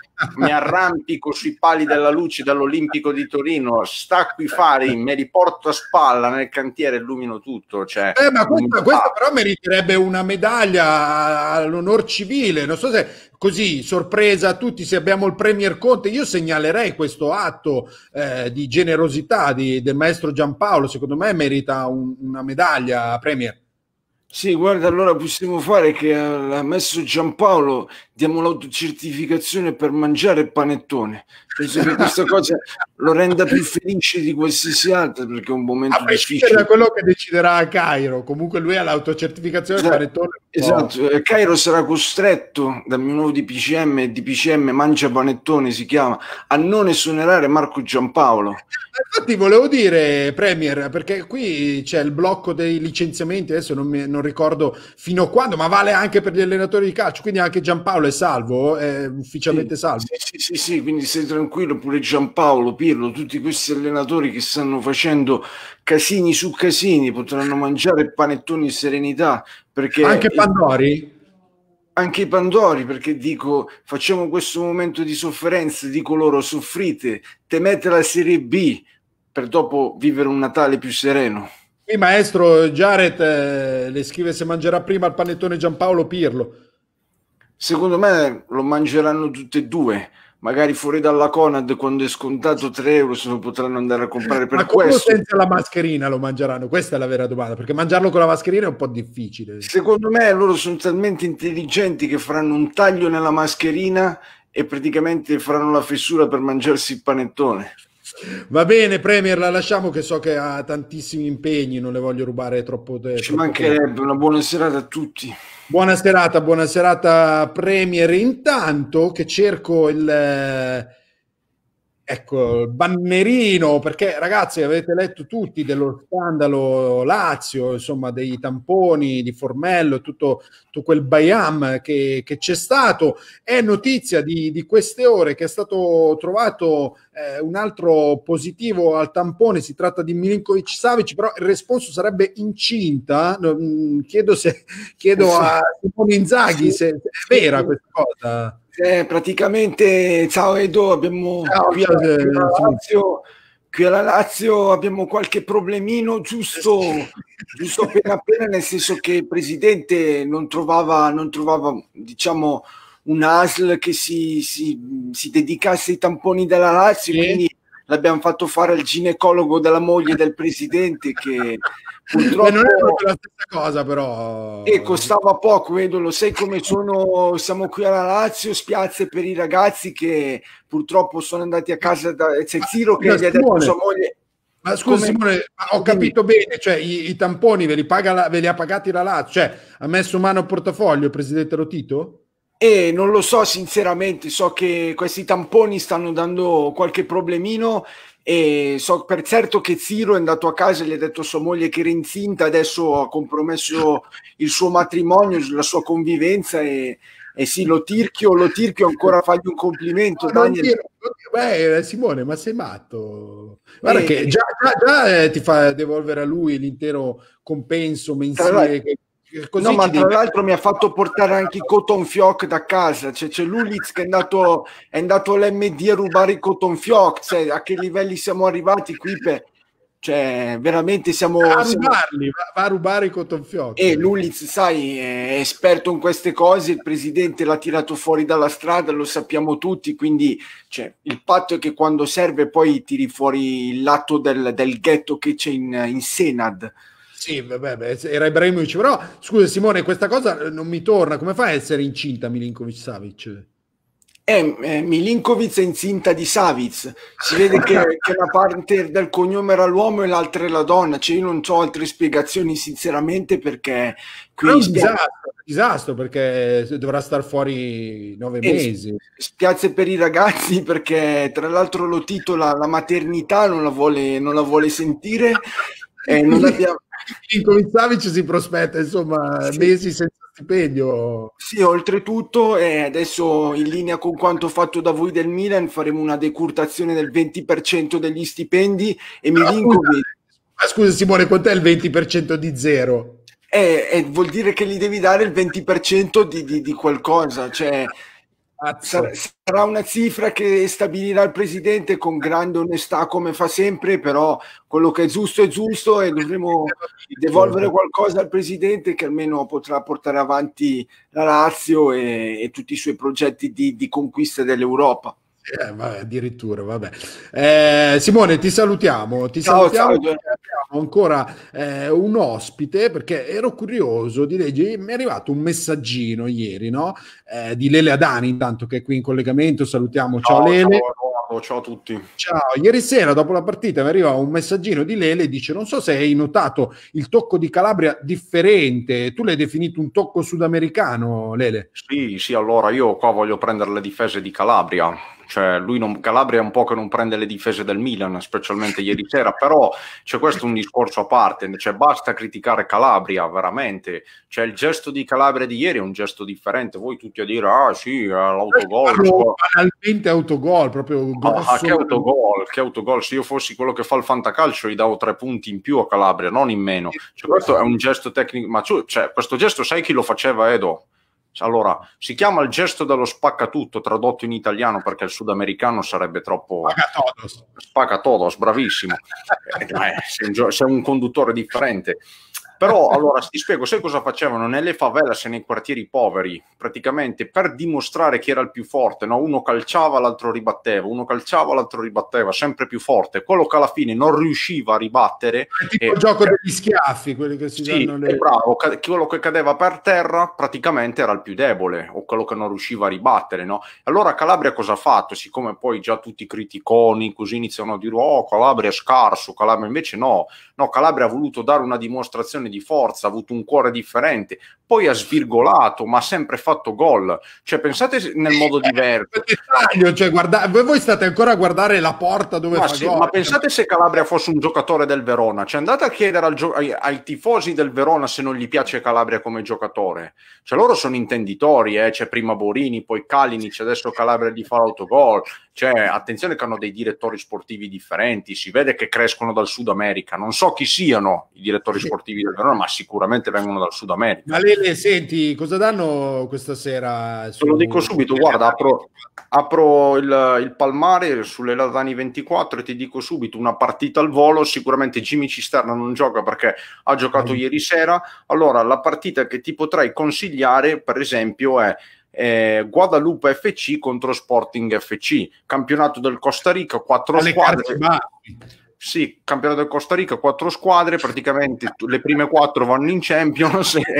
mi arrampico sui pali della luce dall'Olimpico di Torino, stacco i fari, me li porto a spalla nel cantiere, illumino tutto. Cioè, eh, ma questa, questa però meriterebbe una medaglia all'onor civile, non so se così, sorpresa a tutti, se abbiamo il Premier Conte, io segnalerei questo atto eh, di generosità di, del maestro Giampaolo, secondo me merita un, una medaglia, Premier. Sì, guarda, allora possiamo fare che al maestro Giampaolo diamo l'autocertificazione per mangiare il panettone. Penso che questa cosa lo renda più felice di qualsiasi altra, perché è un momento a difficile. Da quello che deciderà a Cairo, comunque lui ha l'autocertificazione del panettone. Esatto, oh. Cairo sarà costretto dal mio nuovo D P C M, D P C M Mangia Panettone si chiama, a non esonerare Marco Giampaolo. Infatti volevo dire, Premier, perché qui c'è il blocco dei licenziamenti, adesso non, mi, non ricordo fino a quando, ma vale anche per gli allenatori di calcio, quindi anche Giampaolo è salvo, è ufficialmente sì, salvo. Sì, sì, sì, quindi stai tranquillo, pure Giampaolo, Pirlo, tutti questi allenatori che stanno facendo casini su casini potranno mangiare panettoni in serenità. Perché anche Pandori? Anche i Pandori, perché dico, facciamo questo momento di sofferenza, dico loro, soffrite, temete la Serie B per dopo vivere un Natale più sereno. Qui maestro Jared eh, le scrive se mangerà prima il panettone Giampaolo Pirlo. Secondo me lo mangeranno tutte e due, magari fuori dalla Conad quando è scontato tre euro se lo potranno andare a comprare per ma questo. Senza la mascherina lo mangeranno? Questa è la vera domanda, perché mangiarlo con la mascherina è un po' difficile. Secondo me loro sono talmente intelligenti che faranno un taglio nella mascherina e praticamente faranno la fessura per mangiarsi il panettone. Va bene, Premier, la lasciamo che so che ha tantissimi impegni, non le voglio rubare troppo tempo. Ci mancherebbe. Una buona serata a tutti. Buona serata, buona serata Premier. Intanto che cerco il ecco il bannerino, perché ragazzi avete letto tutti dello scandalo Lazio, insomma dei tamponi di Formello, tutto, tutto quel baiam che, che c'è stato. È notizia di, di queste ore che è stato trovato eh, un altro positivo al tampone, si tratta di Milinkovic-Savic, però il responso sarebbe incinta. Chiedo, se, chiedo a Simone Inzaghi se, se è vera questa cosa. Eh, praticamente, ciao Edo, abbiamo ciao, qui, ciao, alla, qui, alla Lazio, qui alla Lazio abbiamo qualche problemino giusto, giusto appena appena, nel senso che il presidente non trovava, non trovava diciamo una A S L che si, si, si dedicasse ai tamponi della Lazio, sì. Quindi l'abbiamo fatto fare al ginecologo della moglie del presidente che purtroppo non è la stessa cosa, però e costava poco, vedo, lo sai come sono, siamo qui alla Lazio, spiazze per i ragazzi che purtroppo sono andati a casa da c'è Ziro che gli ha detto a sua moglie. Ma scusa Simone, ho capito bene, cioè i, i tamponi ve li, paga la, ve li ha pagati la Lazio, cioè ha messo mano al portafoglio il presidente Lotito? E non lo so sinceramente, so che questi tamponi stanno dando qualche problemino e so per certo che Ziro è andato a casa e gli ha detto a sua moglie che era incinta, adesso ha compromesso il suo matrimonio, la sua convivenza e, e sì, lo tirchio, lo tirchio ancora fargli un complimento. No, Daniel. Dire, beh, Simone, ma sei matto? Guarda e, che già, già, già eh, ti fa devolvere a lui l'intero compenso mensile. Così no, ma tra devi... l'altro mi ha fatto portare anche i cotton fioc da casa, cioè, c'è Luliz che è andato, è andato all'M D a rubare i cotton fioc, cioè, a che livelli siamo arrivati qui per... cioè veramente siamo... Va a siamo... rubarli, va, va a rubare i cotton fioc. E Luliz, sai, è esperto in queste cose, il presidente l'ha tirato fuori dalla strada, lo sappiamo tutti, quindi cioè, il patto è che quando serve poi tiri fuori il lato del, del ghetto che c'è in, in Senad. Sì, vabbè, era Ibrahimovic, però scusa Simone, questa cosa non mi torna, come fa a essere incinta Milinkovic-Savic? Eh, eh, Milinkovic è incinta di Savic, si vede che, che una parte del cognome era l'uomo e l'altra è la donna, cioè io non ho altre spiegazioni sinceramente perché qui è un disastro, disastro perché dovrà star fuori nove eh, mesi. Spiace per i ragazzi perché tra l'altro lo titola la maternità, non la vuole, non la vuole sentire. Eh, non abbiamo... Milinkovic si prospetta insomma sì. Mesi senza stipendio. Sì, oltretutto eh, adesso in linea con quanto fatto da voi del Milan faremo una decurtazione del venti per cento degli stipendi e Milinkovic Ma scusa Simone, quant'è il venti per cento di zero? Eh, eh, vuol dire che gli devi dare il venti per cento di, di, di qualcosa, cioè sarà, sarà una cifra che stabilirà il presidente con grande onestà come fa sempre, però quello che è giusto è giusto e dovremo devolvere qualcosa al presidente che almeno potrà portare avanti la Lazio e, e tutti i suoi progetti di, di conquista dell'Europa. Eh, vabbè, addirittura, vabbè. Eh, Simone, ti salutiamo. Ti Ciao, salutiamo. ciao. Abbiamo ancora eh, un ospite perché ero curioso di leggere. Mi è arrivato un messaggino ieri, no? Eh, di Lele Adani, intanto che è qui in collegamento. Salutiamo. Ciao, ciao Lele. Ciao, ciao a tutti. Ciao. Ieri sera, dopo la partita, mi arriva un messaggino di Lele. Dice: non so se hai notato il tocco di Calabria differente. Tu l'hai definito un tocco sudamericano, Lele? Sì, sì. Allora io qua voglio prendere le difese di Calabria. Cioè, lui non, Calabria è un po' che non prende le difese del Milan, specialmente ieri sera, però c'è questo un discorso a parte, cioè basta criticare Calabria, veramente. Cioè il gesto di Calabria di ieri è un gesto differente, voi tutti a dire, ah sì, l'autogol. Banalmente autogol, proprio grosso. Ah, che autogol, che autogol, se io fossi quello che fa il fantacalcio gli davo tre punti in più a Calabria, non in meno. Cioè, questo è un gesto tecnico, ma cioè, questo gesto sai chi lo faceva, Edo? Allora, si chiama il gesto dello spaccatutto, tradotto in italiano perché il sudamericano sarebbe troppo... Spacatodos. Spacatodos, bravissimo. eh, sei, un, sei un conduttore differente. Però, allora, ti spiego, sai cosa facevano nelle favelas e nei quartieri poveri? Praticamente, per dimostrare chi era il più forte, no? Uno calciava, l'altro ribatteva, uno calciava, l'altro ribatteva, sempre più forte. Quello che alla fine non riusciva a ribattere... È tipo eh, il gioco degli schiaffi, quelli che si sì, danno le... è bravo, quello che cadeva per terra praticamente era il più debole, o quello che non riusciva a ribattere, no? Allora Calabria cosa ha fatto? Siccome poi già tutti i criticoni così iniziano a dire, oh, Calabria è scarso, Calabria invece no, no, Calabria ha voluto dare una dimostrazione di forza, ha avuto un cuore differente, poi ha svirgolato, ma ha sempre fatto gol. Cioè, pensate nel modo diverso. Cioè, guarda, voi state ancora a guardare la porta dove ma fa sì, gol. Ma pensate se Calabria fosse un giocatore del Verona, cioè andate a chiedere al gio- ai, ai tifosi del Verona se non gli piace Calabria come giocatore. Cioè loro sono intenditori, eh? C'è prima Borini, poi Kalinic, adesso Calabria gli fa l'autogol. Cioè, attenzione che hanno dei direttori sportivi differenti, si vede che crescono dal Sud America. Non so chi siano i direttori sportivi del Verona, ma sicuramente vengono dal Sud America. Ma Lele, senti, cosa danno questa sera? Su... Te lo dico subito, guarda, apro, apro il, il palmare sulle Ladani ventiquattro e ti dico subito, una partita al volo, sicuramente Jimmy Cisterna non gioca perché ha giocato ieri sera. Allora, la partita che ti potrei consigliare, per esempio, è Eh, Guadalupe F C contro Sporting F C, campionato del Costa Rica, quattro Alle squadre. Sì, campionato del Costa Rica, quattro squadre, praticamente le prime quattro vanno in Champions e,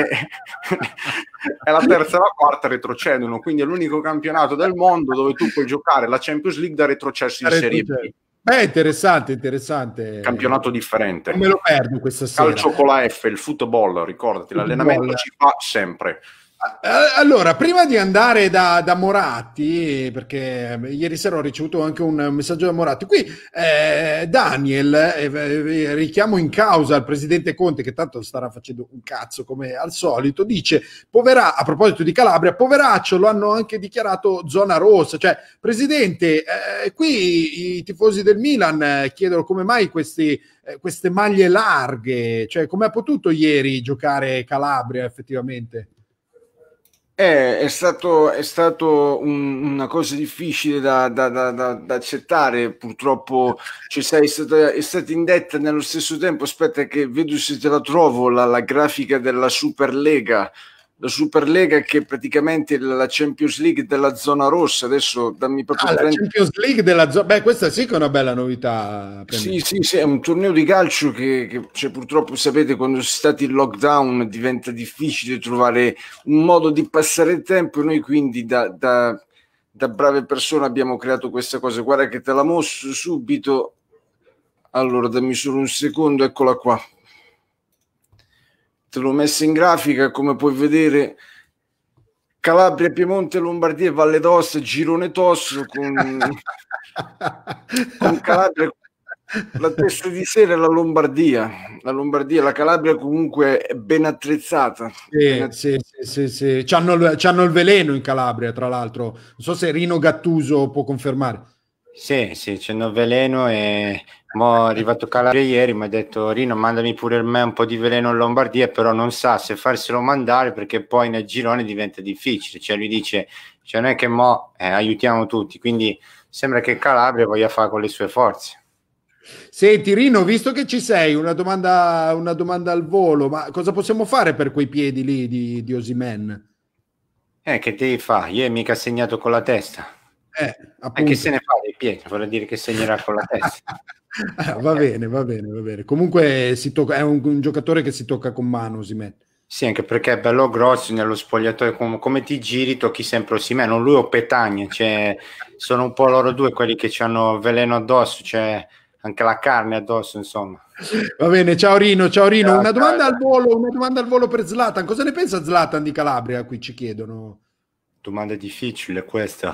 e la terza e la quarta retrocedono, quindi è l'unico campionato del mondo dove tu puoi giocare la Champions League da retrocesso in Serie B. Beh, interessante, interessante. Campionato differente. Non me lo perdo questa sera. Calcio con la F, il football, ricordati, football. L'allenamento ci fa sempre. Allora, prima di andare da, da Moratti, perché ieri sera ho ricevuto anche un messaggio da Moratti, qui eh, Daniel, eh, richiamo in causa il presidente Conte, che tanto starà facendo un cazzo come al solito, dice, povera, a proposito di Calabria, poveraccio, lo hanno anche dichiarato zona rossa, cioè, presidente, eh, qui i tifosi del Milan chiedono come mai questi, eh, queste maglie larghe, cioè come ha potuto ieri giocare Calabria effettivamente? È, è stato, è stato un, una cosa difficile da, da, da, da accettare, purtroppo cioè, sai, è, stata, è stata indetta nello stesso tempo, aspetta che vedo se te la trovo, la, la grafica della Superlega, la Superlega che è praticamente la Champions League della zona rossa, adesso dammi proprio ah, trenta... la Champions League della zona, beh questa sì che è una bella novità. Sì, sì, sì, è un torneo di calcio che, che cioè, purtroppo sapete quando si è stati in lockdown diventa difficile trovare un modo di passare il tempo e noi quindi da, da, da brave persone abbiamo creato questa cosa, guarda che te la mostro subito, allora dammi solo un secondo, eccola qua. Te l'ho messa in grafica, come puoi vedere Calabria, Piemonte, Lombardia, Valle d'Aosta, girone tosto con, con Calabria, la testa di serie è la Lombardia, la Lombardia, la Calabria comunque è ben attrezzata. Sì, ben attrezzata. sì, sì, sì, sì. C'hanno, c'hanno il veleno in Calabria, tra l'altro. Non so se Rino Gattuso può confermare. Sì, sì, c'è il veleno e Mo' è arrivato Calabria ieri, mi ha detto Rino mandami pure il me un po' di veleno in Lombardia, però non sa se farselo mandare perché poi nel girone diventa difficile, cioè lui dice, cioè non è che mo eh, aiutiamo tutti, quindi sembra che Calabria voglia fare con le sue forze. Senti Rino, visto che ci sei, una domanda, una domanda al volo, ma cosa possiamo fare per quei piedi lì di, di Osimhen? Eh, che devi fare? Ieri mica ha segnato con la testa. Eh, Eh, che se ne fa dei piedi? Vuol dire che segnerà con la testa. Ah, va bene, va bene, va bene. Comunque si tocca, è un, un giocatore che si tocca con mano, Osimhen. Sì, anche perché è bello grosso nello spogliatoio, com- come ti giri tocchi sempre Osimhen, non lui o Petagna, cioè, sono un po' loro due quelli che hanno veleno addosso, cioè anche la carne addosso, insomma. Va bene, ciao Rino, ciao Rino. Ciao, una, ciao, domanda ciao. al volo, una domanda al volo per Zlatan. Cosa ne pensa Zlatan di Calabria? Qui ci chiedono. Domanda difficile questa.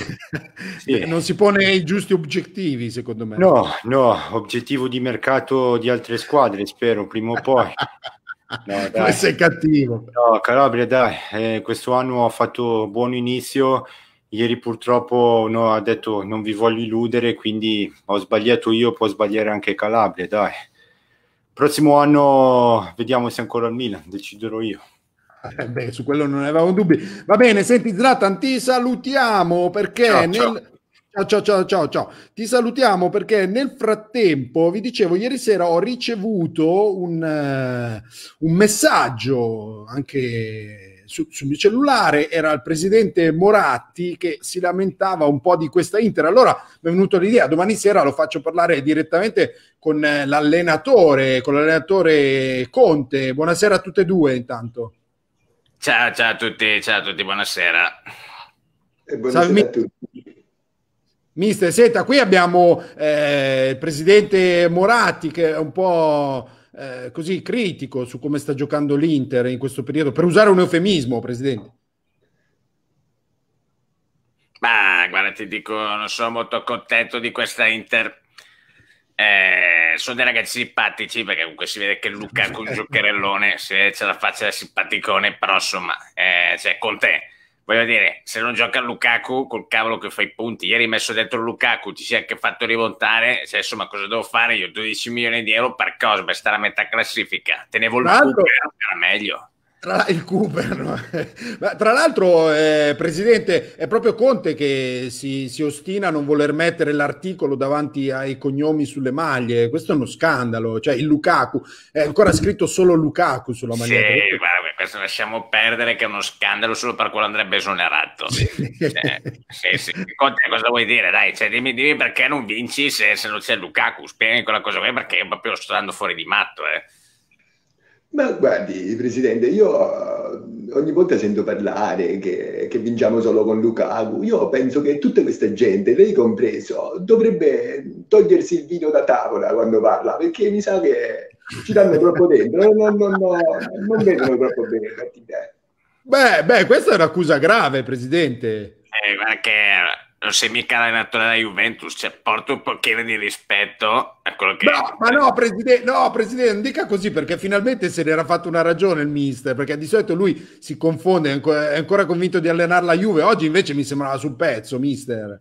Sì. Non si pone i giusti obiettivi, secondo me. No, no, obiettivo di mercato di altre squadre, spero, prima o poi. No, dai. Sei cattivo. No, Calabria, dai, eh, questo anno ho fatto buon inizio. Ieri purtroppo no, ha detto non vi voglio illudere, quindi ho sbagliato io, può sbagliare anche Calabria, dai. Prossimo anno vediamo se ancora il Milan, deciderò io. Eh beh, su quello non avevamo dubbi. Va bene, senti Zlatan, ti salutiamo perché Ciao, nel... ciao. Ciao, ciao, ciao, ciao, ciao. Ti salutiamo perché nel frattempo, vi dicevo, ieri sera ho ricevuto un, eh, un messaggio anche su- sul mio cellulare, era il presidente Moratti che si lamentava un po' di questa Inter. Allora mi è venuto l'idea, domani sera lo faccio parlare direttamente con eh, l'allenatore, con l'allenatore Conte. Buonasera a tutte e due intanto. Ciao, ciao a tutti, ciao a tutti, buonasera. E buonasera Salve. a tutti. Mister, senta, qui abbiamo eh, il presidente Moratti che è un po' eh, così critico su come sta giocando l'Inter in questo periodo, per usare un eufemismo, presidente. Ma guarda, ti dico, non sono molto contento di questa Inter. Eh, sono dei ragazzi simpatici perché comunque si vede che Lukaku è un giocherellone, si vede c'è la faccia da simpaticone, però insomma, eh, cioè con te. Voglio dire, se non gioca Lukaku, col cavolo che fai i punti. Ieri hai messo dentro Lukaku, ti sei anche fatto rimontare. Cioè, insomma, cosa devo fare io? dodici milioni di euro per cosa? Per stare a metà classifica. Tenevo il Cooper, era meglio. Tra il Cooper, no? Ma tra l'altro, eh, presidente, è proprio Conte che si, si ostina a non voler mettere l'articolo davanti ai cognomi sulle maglie. Questo è uno scandalo. Cioè, il Lukaku è ancora scritto solo Lukaku sulla maglietta. Sì, guarda, questo lasciamo perdere che è uno scandalo solo per quello andrebbe esonerato. Sì, sì, sì. Conte, cosa vuoi dire? Dai, cioè, dimmi, dimmi perché non vinci se, se non c'è Lukaku. Spiegami quella cosa vuoi, perché proprio sto andando fuori di matto, eh. Ma guardi, Presidente, io uh, ogni volta sento parlare che, che vinciamo solo con Lukaku. Io penso che tutta questa gente, lei compreso, dovrebbe togliersi il vino da tavola quando parla, perché mi sa che ci danno troppo dentro, non, non, non, non vedono troppo bene il partita. Beh, beh, questa è un'accusa grave, presidente. Eh, guarda che non sei mica allenatore della Juventus, cioè porta un pochino di rispetto a quello che... No, ma no, presidente, no, presidente, non dica così perché finalmente se ne era fatto una ragione il mister, perché di solito lui si confonde, è ancora, è ancora convinto di allenare la Juve, oggi invece mi sembrava sul pezzo, mister.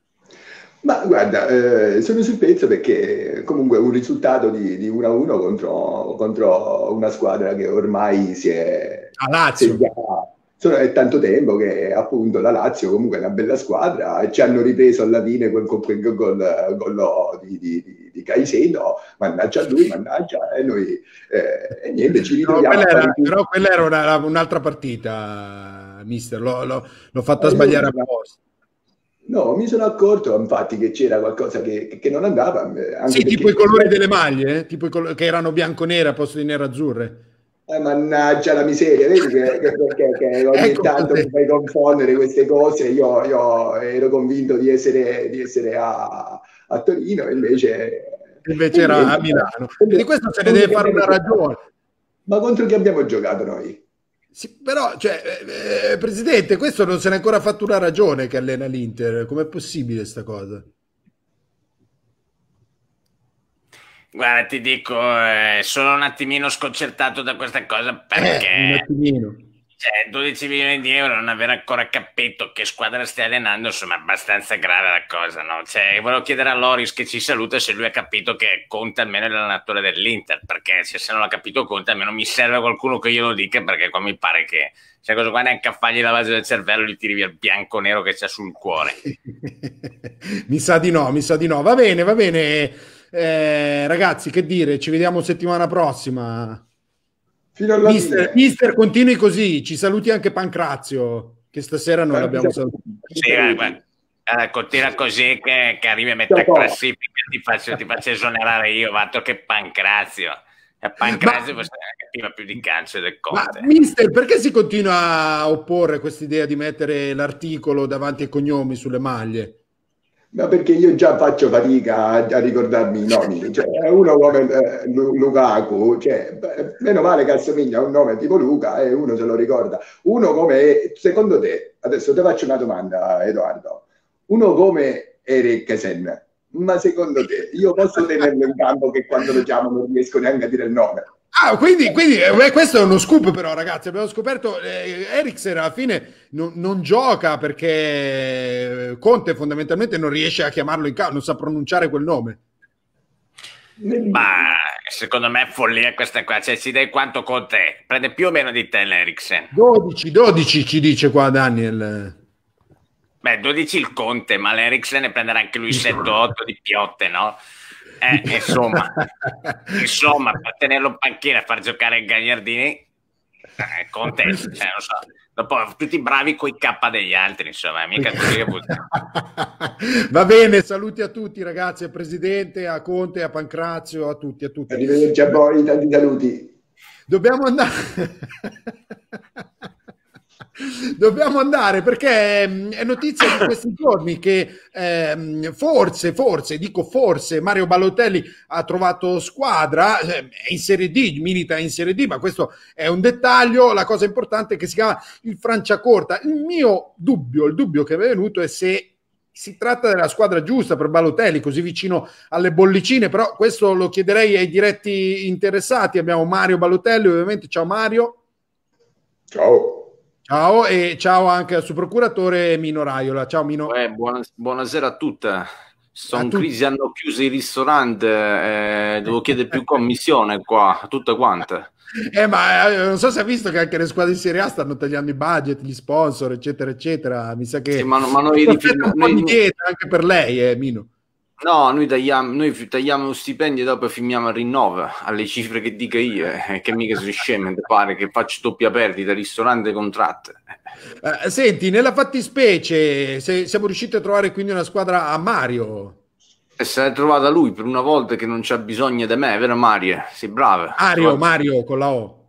Ma guarda, eh, sono sul pezzo perché comunque un risultato di, di uno a uno contro, contro una squadra che ormai si è... A Lazio. Si è già, sono, è tanto tempo che appunto la Lazio comunque è una bella squadra e ci hanno ripreso alla fine quel, quel, quel gol, gol di, di, di, di Caicedo, mannaggia a lui, mannaggia, e noi eh, e niente, ci ritroviamo. No, quella era, a però quella era una, un'altra partita, mister, l'ho, l'ho, l'ho fatta sbagliare apposta. No, mi sono accorto infatti che c'era qualcosa che, che non andava. Anche sì, tipo i colori delle maglie, eh? Tipo i colori, che erano bianco-nere a posto di nero-azzurre. Eh, mannaggia la miseria, vedi che, che, che, che ogni ecco tanto mi fai confondere queste cose. Io, io ero convinto di essere, di essere a, a Torino, invece, invece era niente, a Milano. E di questo se ne deve fare una ragione. Ma contro chi abbiamo giocato noi? Sì, però, cioè, eh, Presidente, questo non se n'è ancora fatto una ragione che allena l'Inter. Com'è possibile sta cosa? Guarda, ti dico, eh, sono un attimino sconcertato da questa cosa perché... Eh, un attimino. Cioè, dodici milioni di euro, non aver ancora capito che squadra stai allenando, insomma, è abbastanza grave la cosa, no? Cioè, volevo chiedere a Loris, che ci saluta, se lui ha capito che Conte almeno è l'allenatore dell'Inter, perché se, se non l'ha capito Conte, almeno mi serve qualcuno che glielo dica, perché qua mi pare che, cioè, cosa qua neanche a fargli la base del cervello, gli tiri via il bianco nero che c'è sul cuore. Mi sa di no, mi sa di no. Va bene, va bene. Eh, ragazzi, che dire, ci vediamo settimana prossima. Fino alla mister, fine. mister, continui così, ci saluti anche Pancrazio, che stasera non l'abbiamo salutato. Sì, guarda, guarda, continua così che, che arrivi a metà classifica, ti faccio, ti faccio esonerare io, fatto che Pancrazio. E Pancrazio forse non capiva più di calcio del Conte. Ma, mister, perché si continua a opporre questa idea di mettere l'articolo davanti ai cognomi sulle maglie? Ma perché io già faccio fatica a, a ricordarmi i nomi, cioè uno come eh, Lukaku, cioè, meno male che assomiglia a un nome tipo Luca e uno se lo ricorda. Uno come, secondo te, adesso ti faccio una domanda, Edoardo, uno come Eriksen, ma secondo te io posso tenerlo in campo che quando lo chiamo non riesco neanche a dire il nome? Ah, quindi, quindi eh, questo è uno scoop, però, ragazzi. Abbiamo scoperto eh, Eriksen alla fine non, non gioca perché Conte fondamentalmente non riesce a chiamarlo in campo, non sa pronunciare quel nome. Ma secondo me è follia questa qua. Cioè, si dai quanto Conte prende più o meno di te l'Eriksen? dodici, dodici ci dice qua Daniel. Beh, dodici il Conte, ma l'Eriksen ne prenderà anche lui sette otto di piotte, no? Eh, insomma, insomma, per tenerlo in panchina e far giocare il Gagliardini, eh, Conte, cioè, non so, dopo tutti bravi coi K degli altri, insomma, mica così che vuol dire. Va bene, saluti a tutti, ragazzi, al presidente, a Conte, a Pancrazio, a tutti, a tutti. Arrivederci a voi, tanti saluti. Dobbiamo andare. Dobbiamo andare perché è notizia di questi giorni che eh, forse, forse, dico forse, Mario Balotelli ha trovato squadra, è in Serie D, milita in Serie D, ma questo è un dettaglio. La cosa importante è che si chiama il Franciacorta. Il mio dubbio, il dubbio che mi è venuto è se si tratta della squadra giusta per Balotelli, così vicino alle bollicine, però questo lo chiederei ai diretti interessati. Abbiamo Mario Balotelli, ovviamente. Ciao Mario. Ciao. Ciao, e ciao anche al suo procuratore Mino Raiola. Ciao Mino. Eh, buona, buonasera a tutte. Sono in crisi, hanno chiuso il ristorante, eh, devo chiedere più commissione qua, tutte quante. Eh, ma eh, non so se ha visto che anche le squadre di Serie A stanno tagliando i budget, gli sponsor, eccetera, eccetera. Mi sa che sì, ma, ma noi un rifilm- po' di noi... dieta anche per lei, eh, Mino. No, noi tagliamo, noi tagliamo lo stipendio e dopo firmiamo il rinnovo alle cifre che dica io, eh, che mica sono scemo, ti pare che faccio doppia perdita, ristorante contratto. Eh, senti, nella fattispecie se siamo riusciti a trovare quindi una squadra a Mario. E se l'è trovata lui per una volta che non c'ha bisogno di me, vero Mario? Sei bravo. Mario, Trovate... Mario con la O.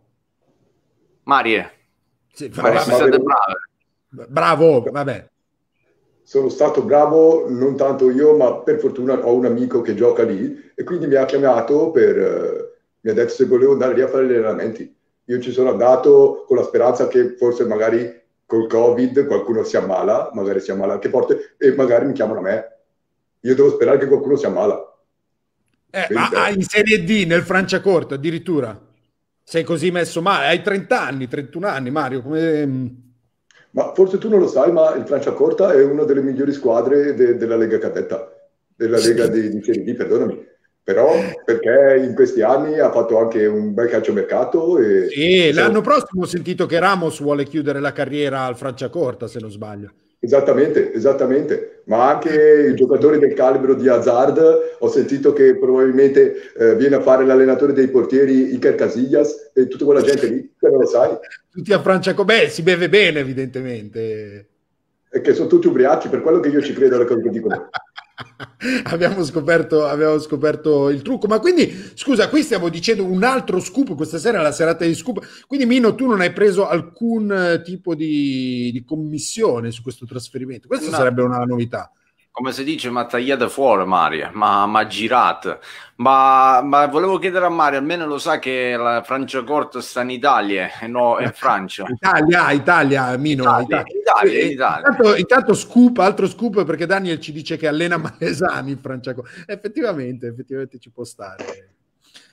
Mario. Sì, Mario, siete bravi. Bravo, vabbè. Sono stato bravo, non tanto io, ma per fortuna ho un amico che gioca lì e quindi mi ha chiamato per, eh, mi ha detto se volevo andare lì a fare gli allenamenti. Io ci sono andato con la speranza che forse magari col Covid qualcuno si ammala, magari si ammala anche forte e magari mi chiamano a me. Io devo sperare che qualcuno si ammala. Eh, ma ah, in Serie D, nel Franciacorta addirittura? Sei così messo male? Hai trenta anni, trentuno anni, Mario, come... Ma forse tu non lo sai, ma il Franciacorta è una delle migliori squadre de- della Lega Cadetta, della Lega di, di Serie D, perdonami. Però perché in questi anni ha fatto anche un bel calciomercato. E sì, l'anno prossimo ho sentito che Ramos vuole chiudere la carriera al Franciacorta, se non sbaglio. Esattamente, esattamente. Ma anche i giocatori del calibro di Hazard, ho sentito che probabilmente eh, viene a fare l'allenatore dei portieri Iker Casillas e tutta quella gente lì, che non lo sai. Tutti a Franciacorta, beh, si beve bene evidentemente. E che sono tutti ubriachi, per quello che io ci credo alle cose che dicono. abbiamo, scoperto, abbiamo scoperto il trucco. Ma quindi, scusa, qui stiamo dicendo un altro scoop, questa sera è la serata di scoop, quindi Mino, tu non hai preso alcun tipo di, di commissione su questo trasferimento? Questa no. Sarebbe una novità. Come si dice, ma tagliata fuori Mario, ma, ma girata. Ma, ma volevo chiedere a Mario, almeno lo sa che la Franciacorta sta in Italia e no in Francia. Italia, Italia, Mino. Italia, Italia. Italia, Italia. Intanto, intanto scoop, altro scoop, perché Daniel ci dice che allena Malesani in Franciacorta. Effettivamente, effettivamente ci può stare.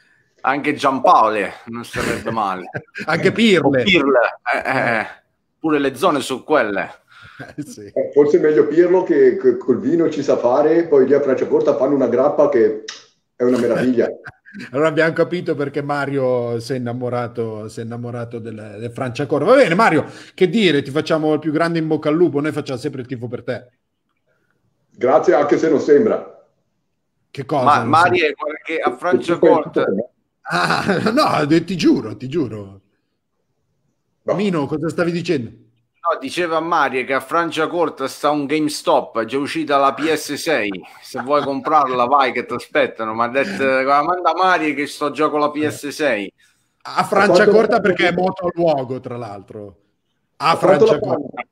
Anche Giampaole non sarebbe male. Anche Pirle. Pirle. Eh, eh, pure le zone su quelle. Eh, sì. Eh, forse è meglio Pirlo che, che col vino ci sa fare, poi lì a Franciacorta fanno una grappa che è una meraviglia. Allora abbiamo capito perché Mario si è innamorato, si è innamorato del, del Franciacorta. Va bene Mario, che dire, ti facciamo il più grande in bocca al lupo, noi facciamo sempre il tifo per te. Grazie, anche se non sembra. Che cosa? Ma Mario è che a Franciacorta... Ah, no, ti giuro, ti giuro. No. Mino, cosa stavi dicendo? No, diceva Mario che a Franciacorta sta un GameStop, è già uscita la P S sei, se vuoi comprarla vai che ti aspettano, ma ha detto manda Mario che sto già con la P S sei. A Franciacorta perché è moto luogo, tra l'altro. A Franciacorta.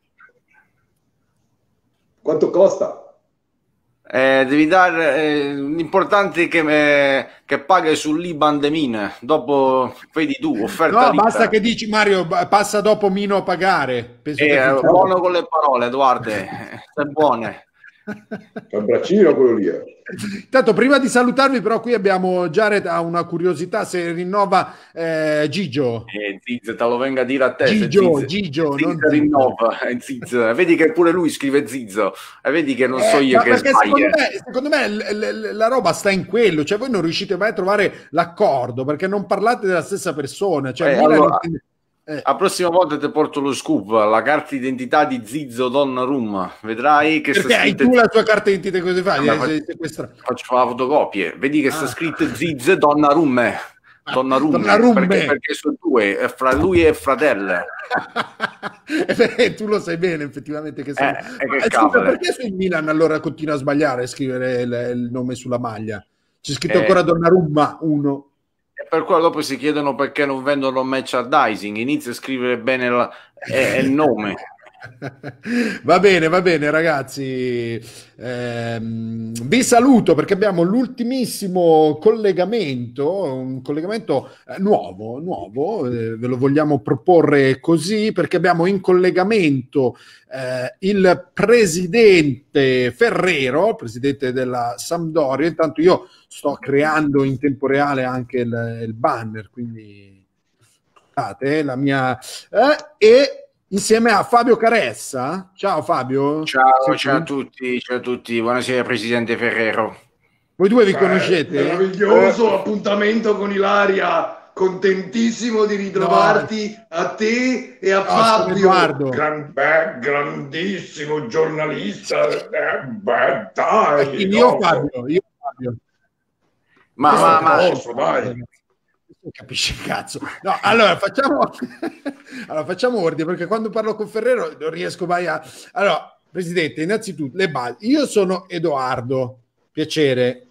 Quanto costa? Eh, devi dare eh, l'importante è che, eh, che paghi sull'I B A N de mine, dopo vedi tu, offerta no, libera. basta che dici Mario, passa dopo Mino a pagare. Penso eh, che buono con le parole, Edoardo, sei buone. È un braccino quello lì. Eh. Intanto, prima di salutarvi, però, qui abbiamo Jared ha una curiosità se rinnova eh, Gigio. Eh, Ziz, te lo venga a dire a te. Gigio, Ziz, Gigio, Ziz non rinnova. Eh, Ziz. Vedi che pure lui scrive Zizzo. E vedi che non so Eh, io ma che perché sbaglio. secondo me, secondo me l- l- la roba sta in quello, cioè voi non riuscite mai a trovare l'accordo perché non parlate della stessa persona. Cioè, Eh, Milan allora, intende- eh. la prossima volta ti porto lo scoop, la carta d'identità di Zizzo Donnarumma. Vedrai che Perché sta hai scritto. tu la tua carta d'identità, cosa fai? Vabbè, Sei sequestrato. Faccio la fotocopie. Vedi che sta Ah. scritto Zizzo Donnarumme. Donnarumme. Donnarumme. Perché, perché sono due, è fra lui e fratello. Eh, tu lo sai bene effettivamente che sono... Eh, eh, che Ma, scusa, cavolo. perché sul Milan allora continua a sbagliare a scrivere il, il nome sulla maglia? C'è scritto Eh. ancora Donnarumma uno. E per quello dopo si chiedono perché non vendono merchandising. Inizia a scrivere bene la- eh, il nome. Va bene, va bene ragazzi, Ehm, vi saluto perché abbiamo l'ultimissimo collegamento, un collegamento eh, nuovo, nuovo eh, ve lo vogliamo proporre così perché abbiamo in collegamento eh, il presidente Ferrero, presidente della Sampdoria. Intanto io sto creando in tempo reale anche il, il banner, quindi scusate, la mia eh, e insieme a Fabio Caressa. Ciao Fabio. Ciao, Sei ciao a tu? tutti, ciao a tutti. Buonasera Presidente Ferrero. Voi due vi Beh, conoscete? meraviglioso appuntamento con Ilaria, contentissimo di ritrovarti a te e a No, sono Fabio. Edoardo. Gran- beh, grandissimo giornalista. Eh, beh, dai. Io no. Fabio, io Fabio. Ma, ma, ma Posso, dai. Capisci il cazzo. No, allora facciamo allora facciamo ordine perché quando parlo con Ferrero non riesco mai a. Allora, Presidente, innanzitutto le basi. Io sono Edoardo, piacere.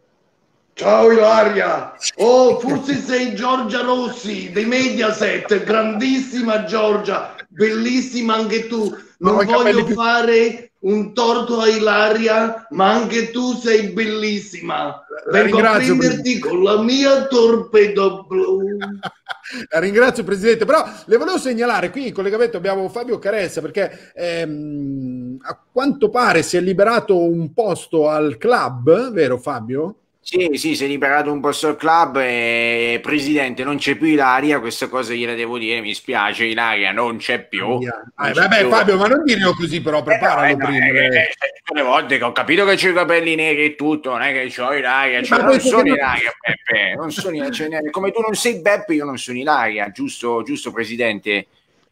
Ciao Ilaria. Oh, forse sei Giorgia Rossi dei Mediaset, grandissima Giorgia, bellissima anche tu. Non No, i capelli voglio più- fare un torto a Ilaria, ma anche tu sei bellissima. La Vengo a ringrazio, prenderti con la mia torpedo blu. La ringrazio Presidente, però le volevo segnalare qui in collegamento abbiamo Fabio Caressa perché ehm, a quanto pare si è liberato un posto al club, vero Fabio? Sì, sì, si è liberato un posto al club e Presidente non c'è più Ilaria, questa cosa gliela devo dire, mi spiace, Ilaria non c'è più. Non Eh, c'è vabbè più. Fabio, ma non dirlo così però, preparalo Eh, no, prima. eh, eh. eh, tutte le volte che ho capito che c'ho i capelli neri e tutto, non è che c'ho Ilaria, cioè, Ma non penso sono che non- Ilaria, Beppe, non sono, cioè, come tu non sei Beppe, io non sono Ilaria, giusto, giusto Presidente?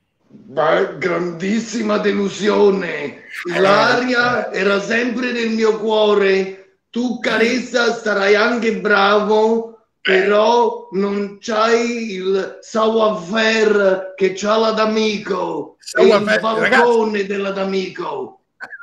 Beh, grandissima delusione. Ilaria era sempre nel mio cuore. Tu, Caressa, sarai anche bravo, però non c'hai il savoir-faire che c'ha la D'Amico. E il Savoir-faire, balcone della D'Amico.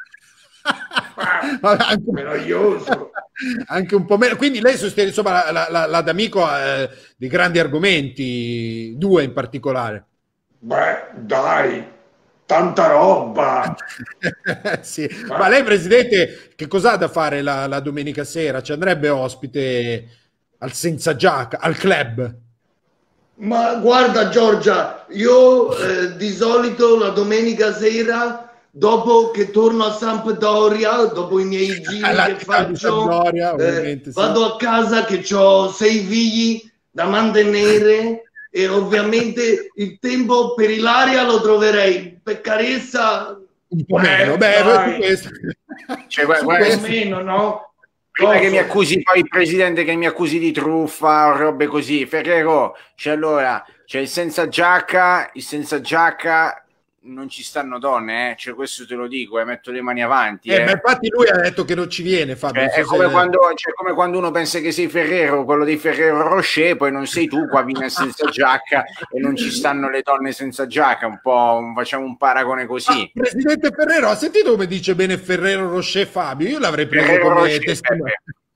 Vabbè, anche, Meraviglioso. anche un po' meno. Quindi lei sostiene insomma la, la, la, la D'Amico eh, di grandi argomenti, due in particolare. Beh, dai, tanta roba. Sì. Ma lei, Presidente, che cos'ha da fare la, la domenica sera? Ci andrebbe ospite al Senza Giacca, al club? Ma guarda Giorgia, io eh, di solito la domenica sera, dopo che torno a Sampdoria, dopo i miei giri Alla che città di faccio, Sampdoria, eh, ovviamente, sì. vado a casa che ho sei figli, da mantenere e ovviamente il tempo per Ilaria lo troverei, per Caressa un po' meno, beh, dai. questo... Cioè, guarda, un guarda, po' meno, no? prima Cosa? che mi accusi poi il presidente che mi accusi di truffa o robe così, Ferrero, c'è allora, c'è il senza giacca, il senza giacca non ci stanno donne, eh? Cioè questo te lo dico, eh? Metto le mani avanti. Eh, Eh, ma infatti lui ha detto che non ci viene, Fabio. Cioè, non so è, come se- quando, cioè, come quando uno pensa che sei Ferrero, quello dei Ferrero Rocher, poi non sei tu, qua viene senza giacca e non ci stanno le donne senza giacca, un po' un- facciamo un paragone così. Ah, Presidente Ferrero, ha sentito come dice bene Ferrero Rocher Fabio? Io l'avrei preso Ferrero come Rocher, testimone.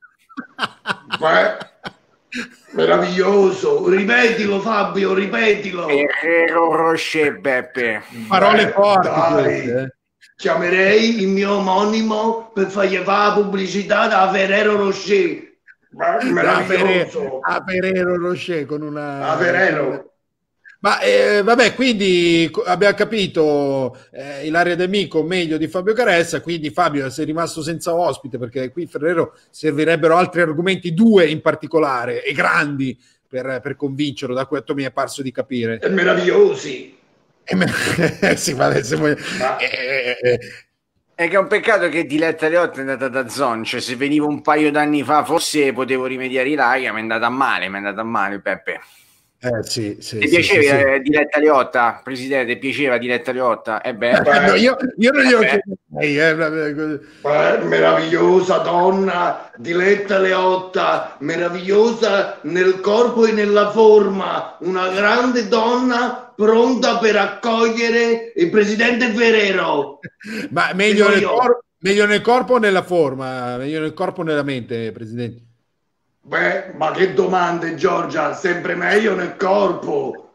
Beh, meraviglioso, ripetilo Fabio, ripetilo. Ferrero Rocher, Beppe. Parole Beh, forti dai. queste, eh. Chiamerei il mio omonimo per fargli fare la pubblicità da Ferrero Rocher. Beh, A Ferrero, meraviglioso. a Ferrero Rocher con una... A Ferrero. Ma eh, vabbè, quindi co- abbiamo capito eh, Ilaria D'Amico meglio di Fabio Caressa, quindi Fabio sei rimasto senza ospite perché qui Ferrero servirebbero altri argomenti, due in particolare, e grandi, per, per convincerlo, da quanto mi è parso di capire. È meravigliosi. Eh, me- eh, sì, ma adesso- Ma- eh, eh, È che è un peccato che Diletta Leotta è andata da Zon, cioè se venivo un paio d'anni fa forse potevo rimediare Ilaria, mi è andata male, mi è andata male Peppe. eh, sì, sì, Ti sì, piaceva sì, sì. eh, Diletta Leotta, presidente, piaceva Diletta Leotta? Eh beh, Eh, no, io, io non glielo Vabbè. chiederei, eh, così. Beh, meravigliosa donna, Diletta Leotta, meravigliosa nel corpo e nella forma, una grande donna pronta per accogliere il presidente Ferrero. Ma meglio Dico nel, io. cor- meglio nel corpo o nella forma? Meglio nel corpo o nella mente, Presidente? Beh, ma che domande, Giorgia, sempre meglio nel corpo.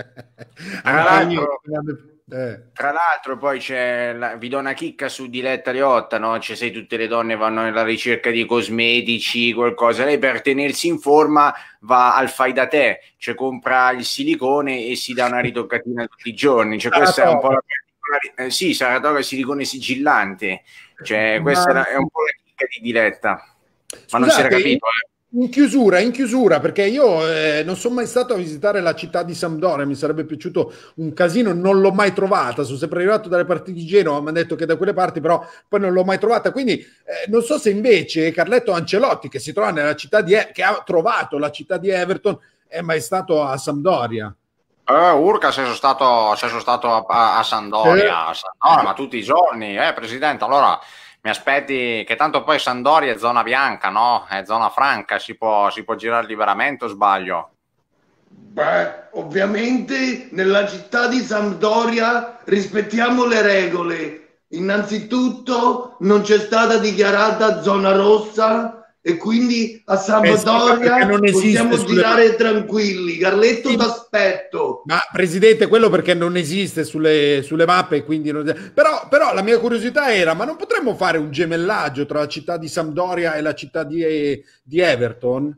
Anche io, eh. tra l'altro poi c'è, la, vi do una chicca su Diletta Leotta, no? Cioè se tutte le donne vanno alla ricerca di cosmetici, qualcosa, lei per tenersi in forma va al fai da te, cioè compra il silicone e si dà una ritoccatina tutti i giorni, cioè questa è un po' la particolarità, eh, sì, Saratoga silicone sigillante, cioè questa Ma- è un po' la chicca di Diletta, ma non si era Scusate, capito, eh. In chiusura, in chiusura, perché io eh, non sono mai stato a visitare la città di Sampdoria, mi sarebbe piaciuto un casino, non l'ho mai trovata, sono sempre arrivato dalle parti di Genova, mi hanno detto che da quelle parti, però poi non l'ho mai trovata, quindi eh, non so se invece Carletto Ancelotti, che si trova nella città di e- che ha trovato la città di Everton, è mai stato a Sampdoria. Eh, Urca, sei stato, sei stato a, a, a Sandoria, Eh. a Sandoria, ma tutti i giorni, eh, presidente. Allora mi aspetti che tanto poi Sandoria è zona bianca, no? È zona franca, si può, si può girare liberamente o sbaglio? Beh, ovviamente nella città di Sampdoria rispettiamo le regole. Innanzitutto non c'è stata dichiarata zona rossa e quindi a Eh sì, perché Sampdoria non esiste possiamo sulle- girare tranquilli. Carletto, Sì. t'aspetto. Ma Presidente, quello perché non esiste sulle, sulle mappe, quindi non... Però, però la mia curiosità era, ma non potremmo fare un gemellaggio tra la città di Sampdoria e la città di, di Everton?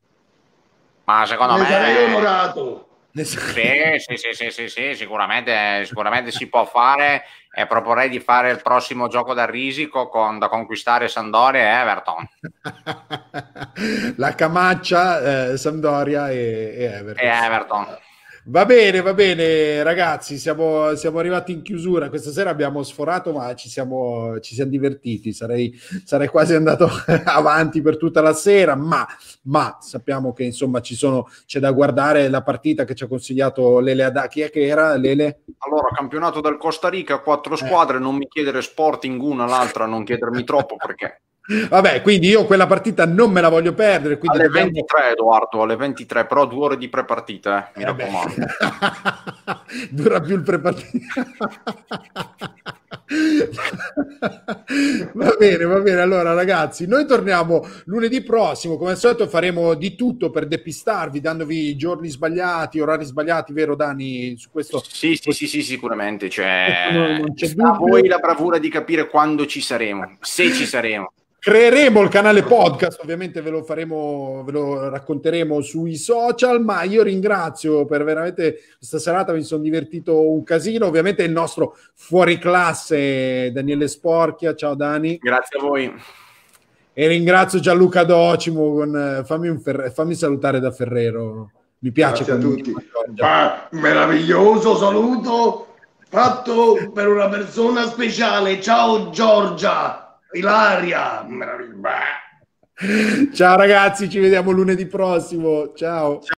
Ma secondo Ne me... sarei onorato. Ne so- Sì, sì, sì, sì, sì, sì, sicuramente, sicuramente si può fare e proporrei di fare il prossimo gioco da risico con, da conquistare Sampdoria e Everton. La Camaccia, eh, Sampdoria e, e Everton. E Everton. Va bene, va bene, ragazzi, siamo, siamo arrivati in chiusura. Questa sera abbiamo sforato, ma ci siamo, ci siamo divertiti. Sarei, sarei quasi andato avanti per tutta la sera, ma, ma sappiamo che insomma ci sono, c'è da guardare la partita che ci ha consigliato Lele Adà. Chi è che era Lele? Allora, campionato del Costa Rica, quattro squadre, non mi chiedere Sporting una, l'altra non chiedermi troppo perché... Vabbè, quindi io quella partita non me la voglio perdere. Quindi Alle dobbiamo- ventitré, Edoardo, alle ventitré, però due ore di prepartita, eh, mi Eh beh. raccomando. Dura più il prepartita. Va bene, va bene. Allora, ragazzi, noi torniamo lunedì prossimo. Come al solito, faremo di tutto per depistarvi, dandovi i giorni sbagliati, orari sbagliati, vero, Dani? Su questo Sì, sì, sì, sì, sicuramente. Cioè, Non- non c'è sta a dubbio. voi la bravura di capire quando ci saremo, se ci saremo. creeremo il canale podcast, ovviamente ve lo faremo, ve lo racconteremo sui social, ma io ringrazio per veramente questa serata, mi sono divertito un casino, ovviamente il nostro fuoriclasse Daniele Sporchia, ciao Dani. Grazie a voi. E ringrazio Gianluca Docimo con, fammi, un Ferre, fammi salutare da Ferrero, mi piace. Grazie a tutti. Ma, meraviglioso saluto fatto per una persona speciale. Ciao Giorgia, Ilaria. Ciao ragazzi, ci vediamo lunedì prossimo. Ciao.